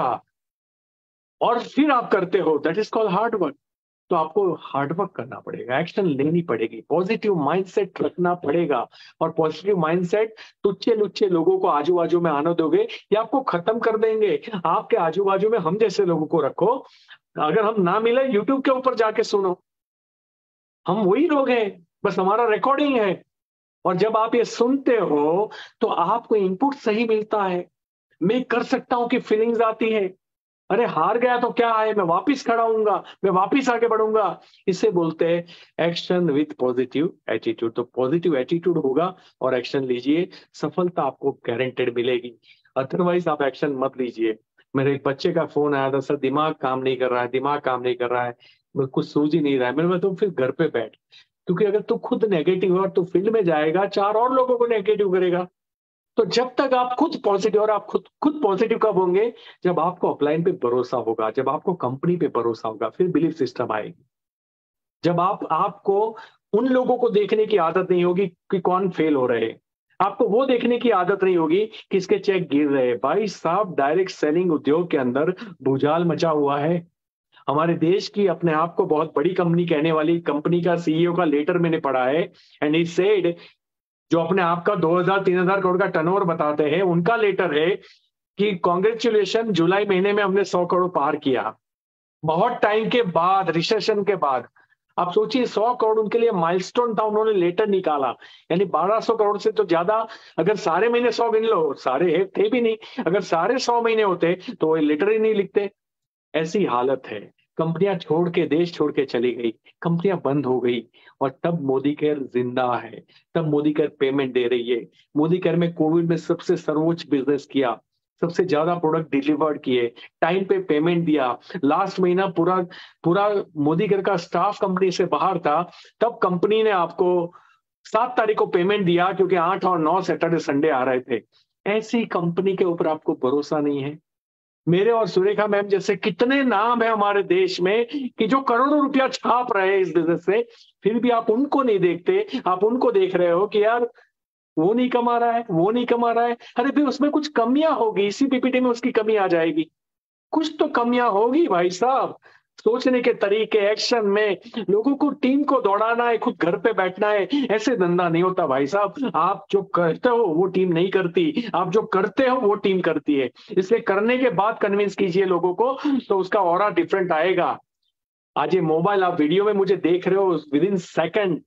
और फिर आप करते हो, दैट इज कॉल्ड हार्डवर्क। तो आपको हार्डवर्क करना पड़ेगा, एक्शन लेनी पड़ेगी, पॉजिटिव माइंडसेट रखना पड़ेगा। और पॉजिटिव माइंडसेट तुच्छे लुच्छे लोगों को आजू बाजू में आने दोगे ये आपको खत्म कर देंगे। आपके आजू बाजू में हम जैसे लोगों को रखो, अगर हम ना मिले यूट्यूब के ऊपर जाके सुनो, हम वही लोग हैं, बस हमारा रिकॉर्डिंग है। और जब आप ये सुनते हो तो आपको इनपुट सही मिलता है, मैं कर सकता हूं कि फीलिंग्स आती है, अरे हार गया तो क्या है, मैं वापिस खड़ा हूंगा, मैं वापिस आगे बढ़ूंगा। इसे बोलते हैं एक्शन विथ पॉजिटिव एटीट्यूड। तो पॉजिटिव एटीट्यूड होगा और एक्शन लीजिए, सफलता आपको गारंटेड मिलेगी। अदरवाइज आप एक्शन मत लीजिए। मेरे एक बच्चे का फोन आया था, सर दिमाग काम नहीं कर रहा है, दिमाग काम नहीं कर रहा है, कुछ सूझ ही नहीं रहा है। मैंने बोला तुम फिर घर पे बैठ, क्योंकि अगर तू खुद नेगेटिव है और तू फील्ड में जाएगा, चार और लोगों को नेगेटिव करेगा। तो जब तक आप खुद पॉजिटिव, और आप खुद खुद पॉजिटिव कब होंगे? जब आपको अपलाइन पे भरोसा होगा, जब आपको कंपनी पे भरोसा होगा, फिर बिलीफ सिस्टम आएगी। जब आप आपको उन लोगों को देखने की आदत नहीं होगी कि कौन फेल हो रहे हैं, आपको वो देखने की आदत नहीं होगी कि इसके चेक गिर रहे हैं। भाई साहब, डायरेक्ट सेलिंग उद्योग के अंदर भूचाल मचा हुआ है। हमारे देश की अपने आप को बहुत बड़ी कंपनी कहने वाली कंपनी का सीईओ का लेटर मैंने पढ़ा है, एंड ही सेड, जो अपने आप का दो हज़ार तीन हज़ार करोड़ का टर्नओवर बताते हैं, उनका लेटर है कि कांग्रेचुलेशन, जुलाई महीने में हमने सौ करोड़ पार किया, बहुत टाइम के बाद, रिसेशन के बाद। आप सोचिए, सौ करोड़ उनके लिए माइलस्टोन था, उन्होंने लेटर निकाला। यानी बारह सौ करोड़ से तो ज्यादा, अगर सारे महीने सौ गिन लो, सारे थे भी नहीं, अगर सारे सौ महीने होते तो वो लेटर ही नहीं लिखते। ऐसी हालत है। कंपनियां छोड़ के, देश छोड़ के चली गई, कंपनियां बंद हो गई, और तब मोदी केयर जिंदा है, तब मोदी केयर पेमेंट दे रही है। मोदी केयर में कोविड में सबसे सर्वोच्च बिजनेस किया, सबसे ज्यादा प्रोडक्ट डिलीवर्ड किए, टाइम पे पेमेंट दिया। लास्ट महीना पूरा पूरा मोदी केयर का स्टाफ कंपनी से बाहर था, तब कंपनी ने आपको सात तारीख को पेमेंट दिया, क्योंकि आठ और नौ सैटरडे संडे आ रहे थे। ऐसी कंपनी के ऊपर आपको भरोसा नहीं है? मेरे और सुरेखा मैम जैसे कितने नाम है हमारे देश में कि जो करोड़ों रुपया छाप रहे हैं इस बिजनेस से, फिर भी आप उनको नहीं देखते। आप उनको देख रहे हो कि यार वो नहीं कमा रहा है, वो नहीं कमा रहा है। अरे भाई, उसमें कुछ कमियां होगी, इसी पीपीटी में उसकी कमी आ जाएगी। कुछ तो कमियां होगी भाई साहब, सोचने के तरीके, एक्शन में। लोगों को, टीम को दौड़ाना है, खुद घर पे बैठना है, ऐसे धंधा नहीं होता भाई साहब। आप जो करते हो वो टीम नहीं करती, आप जो करते हो वो टीम करती है। इसलिए करने के बाद कन्विंस कीजिए लोगों को, तो उसका ऑरा डिफरेंट आएगा। आज ये मोबाइल, आप वीडियो में मुझे देख रहे हो, विद इन सेकेंड,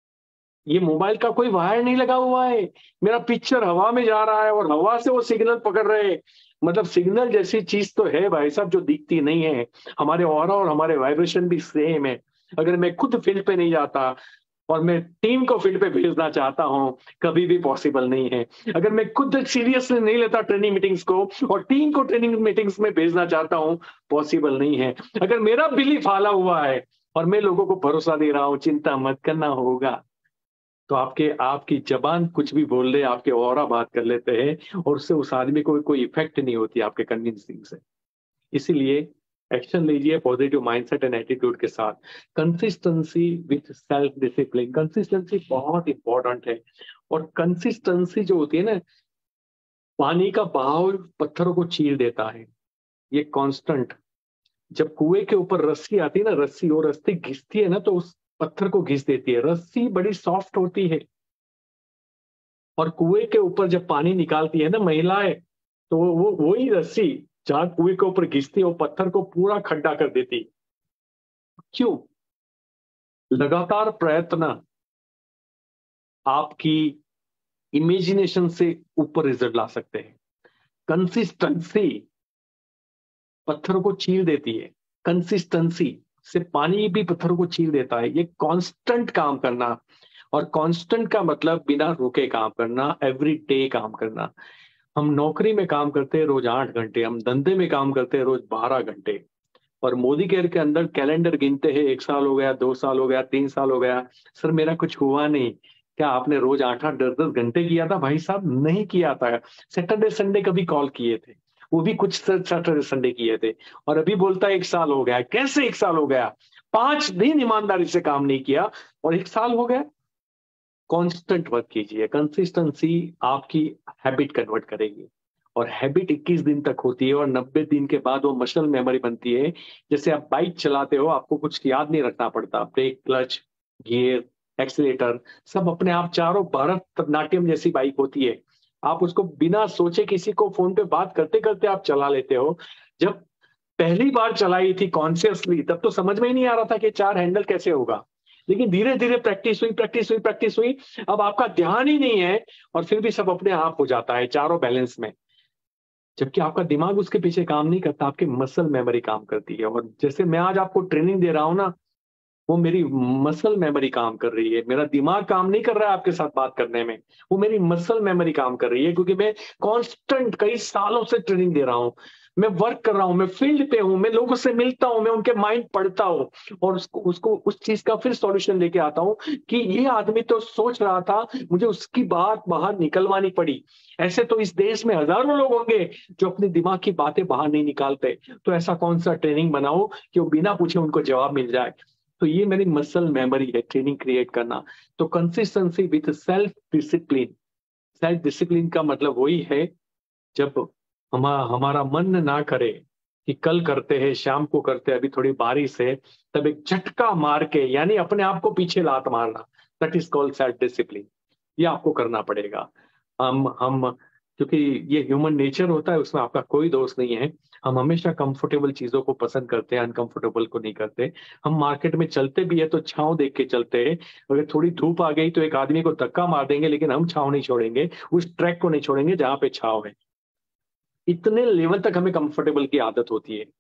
ये मोबाइल का कोई वायर नहीं लगा हुआ है, मेरा पिक्चर हवा में जा रहा है और हवा से वो सिग्नल पकड़ रहे हैं। मतलब सिग्नल जैसी चीज तो है भाई साहब जो दिखती नहीं है। हमारे ऑरा और हमारे वाइब्रेशन भी सेम है। अगर मैं खुद फील्ड पे नहीं जाता और मैं टीम को फील्ड पे भेजना चाहता हूं, कभी भी पॉसिबल नहीं है। अगर मैं खुद सीरियसली नहीं लेता ट्रेनिंग मीटिंग्स को और टीम को ट्रेनिंग मीटिंग्स में भेजना चाहता हूं, पॉसिबल नहीं है। अगर मेरा बिलीफ हाला हुआ है और मैं लोगों को भरोसा दे रहा हूं, चिंता मत करना, होगा, तो आपके आपकी जबान कुछ भी बोल रहे, आपके ऑरा बात कर लेते हैं, और उससे उस आदमी को कोई इफेक्ट नहीं होती आपके कन्विंसिंग से। इसीलिए एक्शन लीजिए पॉजिटिव माइंडसेट एंड एटीट्यूड के साथ। Consistency with self discipline, consistency बहुत इंपॉर्टेंट है। और कंसिस्टेंसी जो होती है ना, पानी का बहाव पत्थरों को चीर देता है। ये कांस्टेंट, जब कुएं के ऊपर रस्सी आती है ना, रस्सी और रस्सी घिसती है ना, तो उस पत्थर को घिस देती है। रस्सी बड़ी सॉफ्ट होती है, और कुएं के ऊपर जब पानी निकालती है ना महिलाएं, तो वो वही रस्सी जहां कुएं के ऊपर घिसती है, वो पत्थर को पूरा खड्डा कर देती। क्यों? लगातार प्रयत्न आपकी इमेजिनेशन से ऊपर रिजल्ट ला सकते हैं। कंसिस्टेंसी पत्थरों को चीर देती है, कंसिस्टेंसी से पानी भी पत्थरों को चीर देता है। ये कांस्टेंट काम करना, और कांस्टेंट का मतलब बिना रुके काम करना, एवरी डे काम करना। हम नौकरी में काम करते हैं रोज आठ घंटे, हम धंधे में काम करते हैं रोज बारह घंटे, और मोदी केयर के अंदर कैलेंडर गिनते हैं, एक साल हो गया, दो साल हो गया, तीन साल हो गया, सर मेरा कुछ हुआ नहीं। क्या आपने रोज आठ आठ दस दस घंटे किया था? भाई साहब नहीं किया था। सैटरडे संडे कभी कॉल किए थे, वो भी कुछ सैटरडे संडे किए थे, और अभी बोलता है एक साल हो गया। कैसे एक साल हो गया? पांच दिन ईमानदारी से काम नहीं किया और एक साल हो गया। कांस्टेंट वर्क कीजिए, कंसिस्टेंसी आपकी हैबिट कन्वर्ट करेगी, और हैबिट इक्कीस दिन तक होती है, और नब्बे दिन के बाद वो मसल मेमोरी बनती है। जैसे आप बाइक चलाते हो, आपको कुछ याद नहीं रखना पड़ता, ब्रेक, क्लच, गियर, एक्सीलेटर, सब अपने आप, चारों भरत नाट्यम जैसी बाइक होती है। आप उसको बिना सोचे किसी को फोन पे बात करते करते आप चला लेते हो। जब पहली बार चलाई थी कॉन्शियसली, तब तो समझ में ही नहीं आ रहा था कि चार हैंडल कैसे होगा, लेकिन धीरे धीरे प्रैक्टिस हुई प्रैक्टिस हुई प्रैक्टिस हुई, अब आपका ध्यान ही नहीं है, और फिर भी सब अपने आप हो जाता है, चारों बैलेंस में। जबकि आपका दिमाग उसके पीछे काम नहीं करता, आपकी मसल मेमोरी काम करती है। और जैसे मैं आज आपको ट्रेनिंग दे रहा हूं ना, वो मेरी मसल मेमोरी काम कर रही है। मेरा दिमाग काम नहीं कर रहा है आपके साथ बात करने में, वो मेरी मसल मेमोरी काम कर रही है, क्योंकि मैं कांस्टेंट कई सालों से ट्रेनिंग दे रहा हूं, मैं वर्क कर रहा हूं, मैं फील्ड पे हूं, मैं लोगों से मिलता हूं, मैं उनके माइंड पढ़ता हूं, और उसको उसको उस चीज का फिर सॉल्यूशन लेके आता हूं कि ये आदमी तो सोच रहा था, मुझे उसकी बात बाहर निकलवानी पड़ी। ऐसे तो इस देश में हजारों लोग होंगे जो अपने दिमाग की बातें बाहर नहीं निकालते। तो ऐसा कौन सा ट्रेनिंग बनाओ कि वो बिना पूछे उनको जवाब मिल जाए। तो ये मेरी मसल मेमोरी है, ट्रेनिंग क्रिएट करना। तो consistency with self discipline, self discipline का मतलब वही है जब हम हमारा मन ना करे कि कल करते हैं, शाम को करते हैं, अभी थोड़ी बारिश है, तब एक झटका मार के, यानी अपने आप को पीछे लात मारना, that is called self discipline. ये आपको करना पड़ेगा। हम हम क्योंकि ये ह्यूमन नेचर होता है, उसमें आपका कोई दोष नहीं है। हम हमेशा कंफर्टेबल चीजों को पसंद करते हैं, अनकंफर्टेबल को नहीं करते। हम मार्केट में चलते भी है तो छांव देख के चलते हैं। अगर थोड़ी धूप आ गई तो एक आदमी को धक्का मार देंगे, लेकिन हम छांव नहीं छोड़ेंगे, उस ट्रैक को नहीं छोड़ेंगे जहां पे छांव है। इतने लेवल तक हमें कंफर्टेबल की आदत होती है।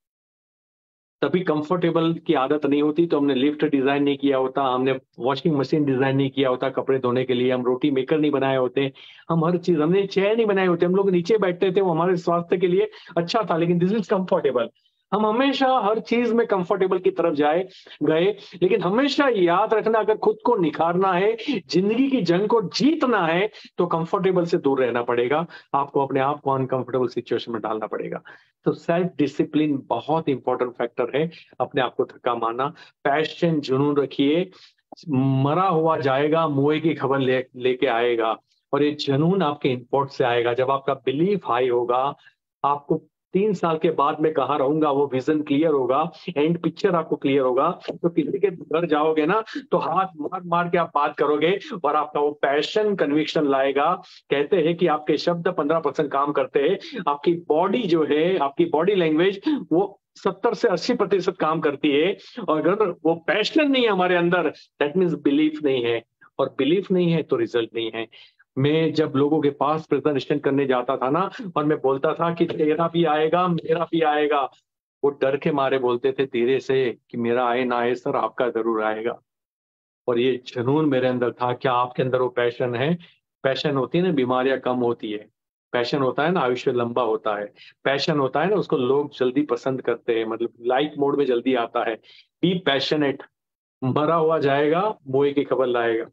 तभी कंफर्टेबल की आदत नहीं होती तो हमने लिफ्ट डिजाइन नहीं किया होता, हमने वॉशिंग मशीन डिजाइन नहीं किया होता कपड़े धोने के लिए, हम रोटी मेकर नहीं बनाए होते, हम हर चीज, हमने चेयर नहीं बनाए होते, हम लोग नीचे बैठते थे, वो हमारे स्वास्थ्य के लिए अच्छा था, लेकिन दिस इज कंफर्टेबल। हम हमेशा हर चीज में कंफर्टेबल की तरफ जाए गए, लेकिन हमेशा याद रखना, अगर खुद को निखारना है, जिंदगी की जंग को जीतना है, तो कंफर्टेबल से दूर रहना पड़ेगा। आपको अपने आप को अनकंफर्टेबल सिचुएशन में डालना पड़ेगा। तो सेल्फ डिसिप्लिन बहुत इंपॉर्टेंट फैक्टर है। अपने आप को धक्का मारना, पैशन, जुनून रखिए। मरा हुआ जाएगा, मुए की खबर ले लेके आएगा, और ये जुनून आपके इम्पोर्ट से आएगा। जब आपका बिलीफ हाई होगा, आपको तीन साल के बाद मैं कहाँ रहूंगा, वो विजन क्लियर होगा, एंड पिक्चर आपको क्लियर होगा, तो किसी के घर जाओगे ना तो हाथ मार मार के आप बात करोगे, और आपका वो पैशन, कन्विक्शन लाएगा। कहते हैं कि आपके शब्द पंद्रह परसेंट काम करते हैं, आपकी बॉडी जो है, आपकी बॉडी लैंग्वेज, वो सत्तर से अस्सी प्रतिशत काम करती है। और अगर वो पैशन नहीं है हमारे अंदर, दैट मीन्स बिलीफ नहीं है, और बिलीफ नहीं है तो रिजल्ट नहीं है। मैं जब लोगों के पास प्रेजेंटेशन करने जाता था ना, और मैं बोलता था कि तेरा भी आएगा, मेरा भी आएगा, वो डर के मारे बोलते थे धीरे से कि मेरा आए ना आए सर, आपका जरूर आएगा। और ये जुनून मेरे अंदर था। क्या आपके अंदर वो पैशन है? पैशन होती है ना, बीमारियां कम होती है। पैशन होता है ना, आयुष्य लंबा होता है। पैशन होता है ना, उसको लोग जल्दी पसंद करते हैं, मतलब लाइक मोड में जल्दी आता है। Be passionate. मरा हुआ जाएगा, मुए की खबर लाएगा।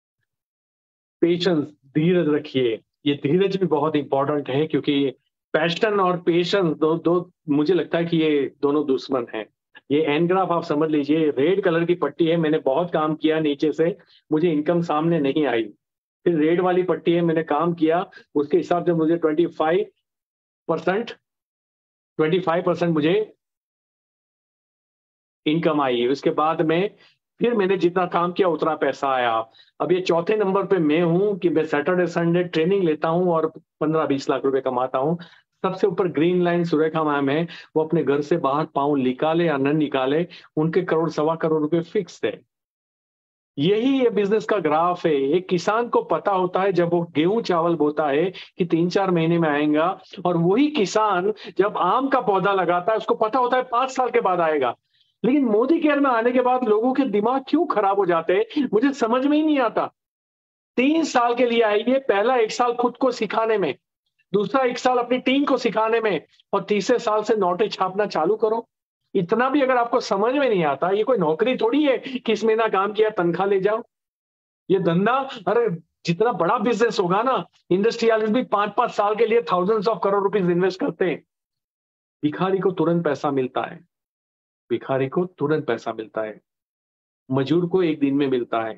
पेशेंस, धीरज रखिए। ये धीरज भी बहुत इंपॉर्टेंट है, क्योंकि पैशन और पेशेंस दो दो मुझे लगता है कि ये दोनों दुश्मन हैं। ये एन ग्राफ आप समझ लीजिए, रेड कलर की पट्टी है, मैंने बहुत काम किया नीचे से, मुझे इनकम सामने नहीं आई। फिर रेड वाली पट्टी है, मैंने काम किया, उसके हिसाब से मुझे twenty five percent twenty five percent मुझे इनकम आई। उसके बाद में फिर मैंने जितना काम किया उतना पैसा आया। अब ये चौथे नंबर पे मैं हूं कि मैं सैटरडे संडे ट्रेनिंग लेता हूं और पंद्रह बीस लाख रुपए कमाता हूं। सबसे ऊपर ग्रीन लाइन सुरेखा मैम है, वो अपने घर से बाहर पाँव निकाले या न निकाले, उनके करोड़ सवा करोड़ रुपए फिक्स है। यही ये बिजनेस का ग्राफ है। एक किसान को पता होता है जब वो गेहूं चावल बोता है कि तीन चार महीने में आएगा, और वही किसान जब आम का पौधा लगाता है उसको पता होता है पांच साल के बाद आएगा। लेकिन मोदी केयर में आने के बाद लोगों के दिमाग क्यों खराब हो जाते हैं, मुझे समझ में ही नहीं आता। तीन साल के लिए आइए, पहला एक साल खुद को सिखाने में, दूसरा एक साल अपनी टीम को सिखाने में, और तीसरे साल से नोटें छापना चालू करो। इतना भी अगर आपको समझ में नहीं आता, ये कोई नौकरी थोड़ी है कि इस महीना काम किया तनख्वाह ले जाओ। ये धंधा, अरे जितना बड़ा बिजनेस होगा ना, इंडस्ट्रियलिस्ट भी पांच पांच साल के लिए thousands of crore rupees invest करते हैं। भिखारी को तुरंत पैसा मिलता है, भिखारी को तुरंत पैसा मिलता है, मजदूर को एक दिन में मिलता है,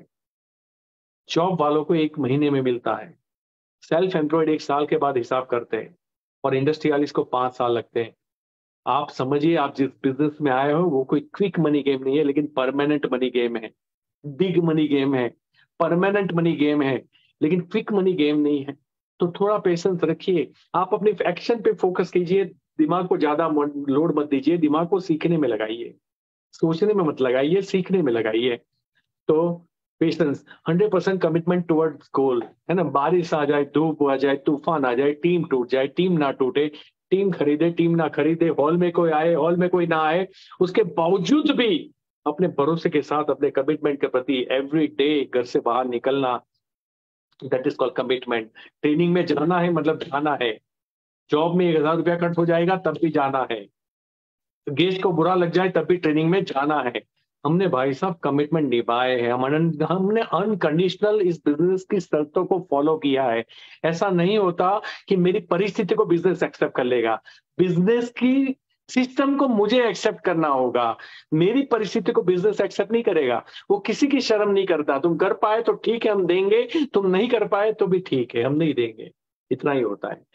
जॉब वालों को एक महीने में मिलता है, सेल्फ एम्प्लॉयड एक साल के बाद हिसाब करते हैं, और इंडस्ट्रियलिस्ट को पांच साल लगते हैं। आप समझिए, आप जिस बिजनेस में आए हो वो कोई क्विक मनी गेम नहीं है, लेकिन परमानेंट मनी गेम है, बिग मनी गेम है, परमानेंट मनी गेम है, लेकिन क्विक मनी गेम नहीं है। तो थोड़ा पेशेंस रखिए, आप अपने एक्शन पे फोकस कीजिए, दिमाग को ज्यादा लोड मत दीजिए, दिमाग को सीखने में लगाइए, सोचने में मत लगाइए, सीखने में लगाइए। तो patience, hundred percent commitment towards goal, है ना। बारिश आ जाए, धूप आ जाए, तूफान आ जाए, टीम टूट जाए, टीम ना टूटे, टीम खरीदे, टीम ना खरीदे, हॉल में कोई आए, हॉल में कोई ना आए, उसके बावजूद भी अपने भरोसे के साथ, अपने कमिटमेंट के प्रति एवरी डे घर से बाहर निकलना, that is called commitment. Training में जाना है मतलब जाना है। जॉब में एक हजार रुपया कट हो जाएगा तब भी जाना है, गेस्ट को बुरा लग जाए तब भी ट्रेनिंग में जाना है। हमने भाई साहब कमिटमेंट निभाए हैं, हम हमने अनकंडीशनल इस बिजनेस की शर्तों को फॉलो किया है। ऐसा नहीं होता कि मेरी परिस्थिति को बिजनेस एक्सेप्ट कर लेगा। बिजनेस की सिस्टम को मुझे एक्सेप्ट करना होगा, मेरी परिस्थिति को बिजनेस एक्सेप्ट नहीं करेगा। वो किसी की शर्म नहीं करता, तुम कर पाए तो ठीक है हम देंगे, तुम नहीं कर पाए तो भी ठीक है हम नहीं देंगे, इतना ही होता है।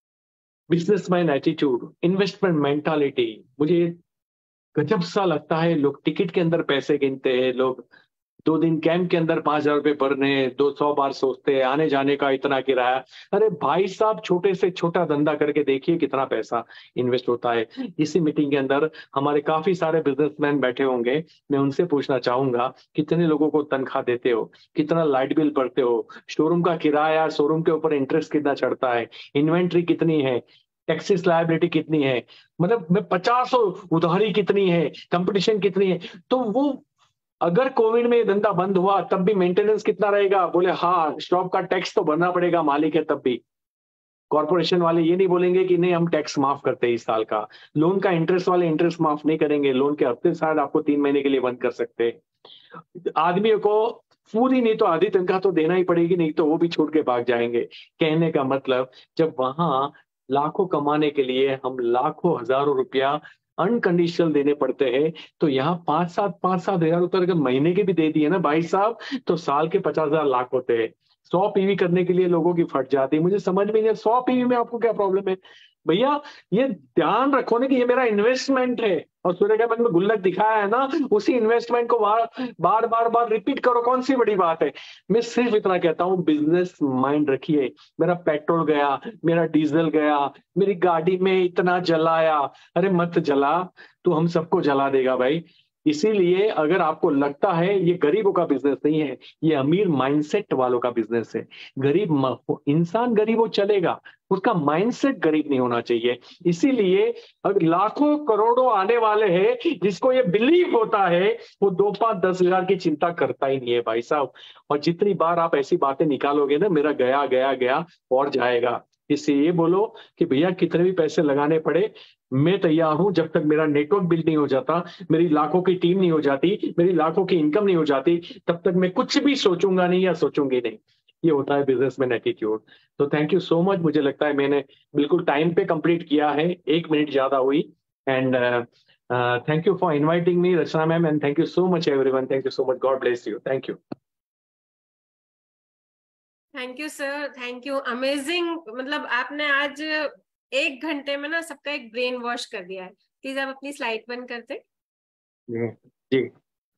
बिजनेसमैन एटीट्यूड, इन्वेस्टमेंट मेंटालिटी, मुझे गजब सा लगता है। लोग टिकट के अंदर पैसे गिनते हैं, लोग दो दिन कैंप के अंदर पांच हजार रुपए भरने, दो सौ बार सोचते हैं आने जाने का इतना किराया। अरे भाई साहब, छोटे से छोटा धंधा करके देखिए कितना पैसा इन्वेस्ट होता है। इसी मीटिंग के अंदर हमारे काफी सारे बिजनेसमैन बैठे होंगे, मैं उनसे पूछना चाहूंगा कितने लोगों को तनख्वाह देते हो, कितना लाइट बिल भरते हो, शोरूम का किराया, शोरूम के ऊपर इंटरेस्ट कितना चढ़ता है, इन्वेंट्री कितनी है, टैक्सेस लायबिलिटी कितनी है, मतलब मैं पचासों उधारी कितनी है, कंपटीशन कितनी है। तो वो अगर कोविड में ये धंधा बंद हुआ तब भी मेंटेनेंस कितना रहेगा, बोले हाँ शॉप का टैक्स तो भरना पड़ेगा, मालिक है तब भी। कॉर्पोरेशन वाले ये नहीं बोलेंगे कि नहीं हम टैक्स माफ करते हैं इस साल का, लोन का इंटरेस्ट वाले इंटरेस्ट माफ नहीं करेंगे, लोन के हफ्ते शायद आपको तीन महीने के लिए बंद कर सकते हैं। आदमियों को पूरी नहीं तो आधी तनख्वाह तो देना ही पड़ेगी, नहीं तो वो भी छोड़ के भाग जाएंगे। कहने का मतलब, जब वहां लाखों कमाने के लिए हम लाखों हजारों रुपया अनकंडीशनल देने पड़ते हैं, तो यहाँ पांच सात पांच सात हजार रुपए अगर महीने के भी दे दिए ना भाई साहब, तो साल के पचास हजार लाख होते हैं। सौ पीवी करने के लिए लोगों की फट जाती है। मुझे समझ में नहीं, सौ पीवी में आपको क्या प्रॉब्लम है भैया? ये ध्यान रखो ना कि ये मेरा इन्वेस्टमेंट है, और सूर्य के में गुल्लक दिखाया है ना, उसी इन्वेस्टमेंट को बार बार बार बार रिपीट करो, कौन सी बड़ी बात है। मैं सिर्फ इतना कहता हूँ, बिजनेस माइंड रखिए। मेरा पेट्रोल गया, मेरा डीजल गया, मेरी गाड़ी में इतना जलाया, अरे मत जला, तू हम सबको जला देगा भाई। इसीलिए अगर आपको लगता है ये गरीबों का बिजनेस नहीं है, ये अमीर माइंडसेट वालों का बिजनेस है। गरीब इंसान गरीब हो चलेगा, उसका माइंडसेट गरीब नहीं होना चाहिए। इसीलिए अगर लाखों करोड़ों आने वाले हैं, जिसको ये बिलीव होता है, वो दो पांच दस हजार की चिंता करता ही नहीं है भाई साहब। और जितनी बार आप ऐसी बातें निकालोगे ना, मेरा गया गया गया और जाएगा। इससे ये बोलो कि भैया कितने भी पैसे लगाने पड़े, मैं तैयार हूं। जब तक मेरा नेटवर्क बिल्ड नहीं हो जाता, मेरी लाखों की टीम नहीं हो जाती, मेरी लाखों की इनकम नहीं हो जाती, तब तक मैं कुछ भी सोचूंगा नहीं या सोचूंगी नहीं। ये होता है बिजनेसमैन एटीट्यूड। तो थैंक यू सो मच। मुझे लगता है मैंने बिल्कुल टाइम पे कंप्लीट किया है, एक मिनट ज्यादा हुई। And thank you for inviting me Rachna ma'am, and thank you so much everyone. Thank you so much, God bless you. Thank you. Thank you sir, thank you, amazing. मतलब आपने आज एक घंटे में ना सबका एक ब्रेन वॉश कर दिया है। प्लीज आप अपनी स्लाइड बंद करते। जी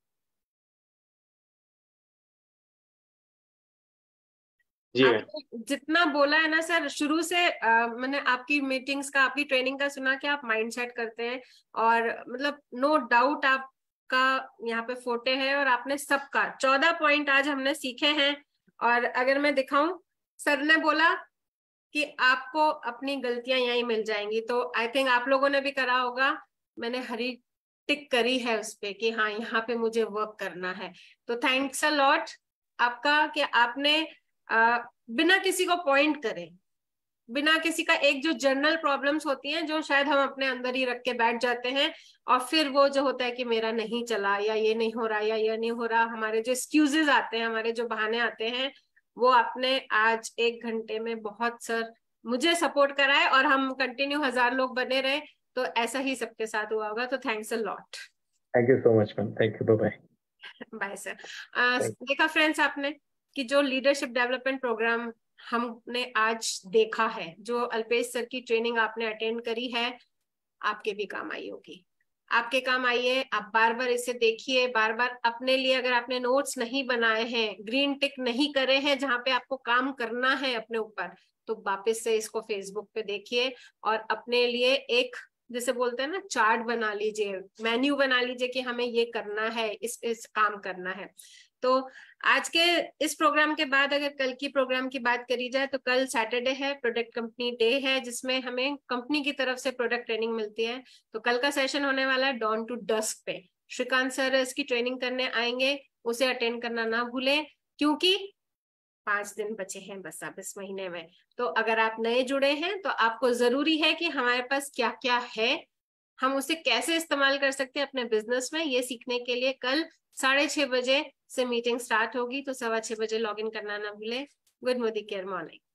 जी आपने जितना बोला है ना सर, शुरू से आ, मैंने आपकी मीटिंग्स का, आपकी ट्रेनिंग का सुना कि आप माइंडसेट करते हैं, और मतलब नो डाउट आपका यहाँ पे फोटे है, और आपने सबका चौदह पॉइंट आज हमने सीखे हैं। और अगर मैं दिखाऊं, सर ने बोला कि आपको अपनी गलतियां यहीं मिल जाएंगी, तो आई थिंक आप लोगों ने भी करा होगा। मैंने हरी टिक करी है उस पे कि हाँ यहाँ पे मुझे वर्क करना है। तो थैंक्स अ लॉट आपका कि आपने आ, बिना किसी को पॉइंट करे, बिना किसी का, एक जो जर्नल प्रॉब्लम्स होती हैं जो शायद हम अपने अंदर ही रख के बैठ जाते हैं, और फिर वो जो होता है कि मेरा नहीं चला, या ये नहीं हो रहा, या ये नहीं हो रहा, हमारे जो एक्सक्यूजेस आते हैं, हमारे जो बहाने आते हैं, वो आपने आज एक घंटे में बहुत सर मुझे सपोर्ट करा है। और हम कंटिन्यू हजार लोग बने रहे तो ऐसा ही सबके साथ हुआ होगा। तो thanks a lot. Thank you so much ma'am. Thank you, bye bye sir. देखा फ्रेंड्स आपने कि जो लीडरशिप डेवलपमेंट प्रोग्राम हमने आज देखा है, जो अल्पेश सर की ट्रेनिंग आपने अटेंड करी है, आपके भी काम आई होगी। आपके काम आई है, आप बार बार इसे देखिए, बार बार अपने लिए, अगर आपने नोट्स नहीं बनाए हैं, ग्रीन टिक नहीं करे हैं जहां पे आपको काम करना है अपने ऊपर, तो वापस से इसको फेसबुक पे देखिए और अपने लिए एक, जैसे बोलते हैं ना, चार्ट बना लीजिए, मेन्यू बना लीजिए कि हमें ये करना है, इस इस काम करना है। तो आज के इस प्रोग्राम के बाद अगर कल की प्रोग्राम की बात करी जाए, तो कल सैटरडे है, प्रोडक्ट कंपनी डे है, जिसमें हमें कंपनी की तरफ से प्रोडक्ट ट्रेनिंग मिलती है। तो कल का सेशन होने वाला है डॉन टू डस्क पे। श्रीकांत सर इसकी ट्रेनिंग करने आएंगे, उसे अटेंड करना ना भूलें, क्योंकि पांच दिन बचे हैं बस अब इस महीने में। तो अगर आप नए जुड़े हैं तो आपको जरूरी है कि हमारे पास क्या क्या है, हम उसे कैसे इस्तेमाल कर सकते हैं अपने बिजनेस में, ये सीखने के लिए कल साढ़े छह बजे से मीटिंग स्टार्ट होगी। तो सवा छह बजे लॉग इन करना ना भूले। Good Modi care morning.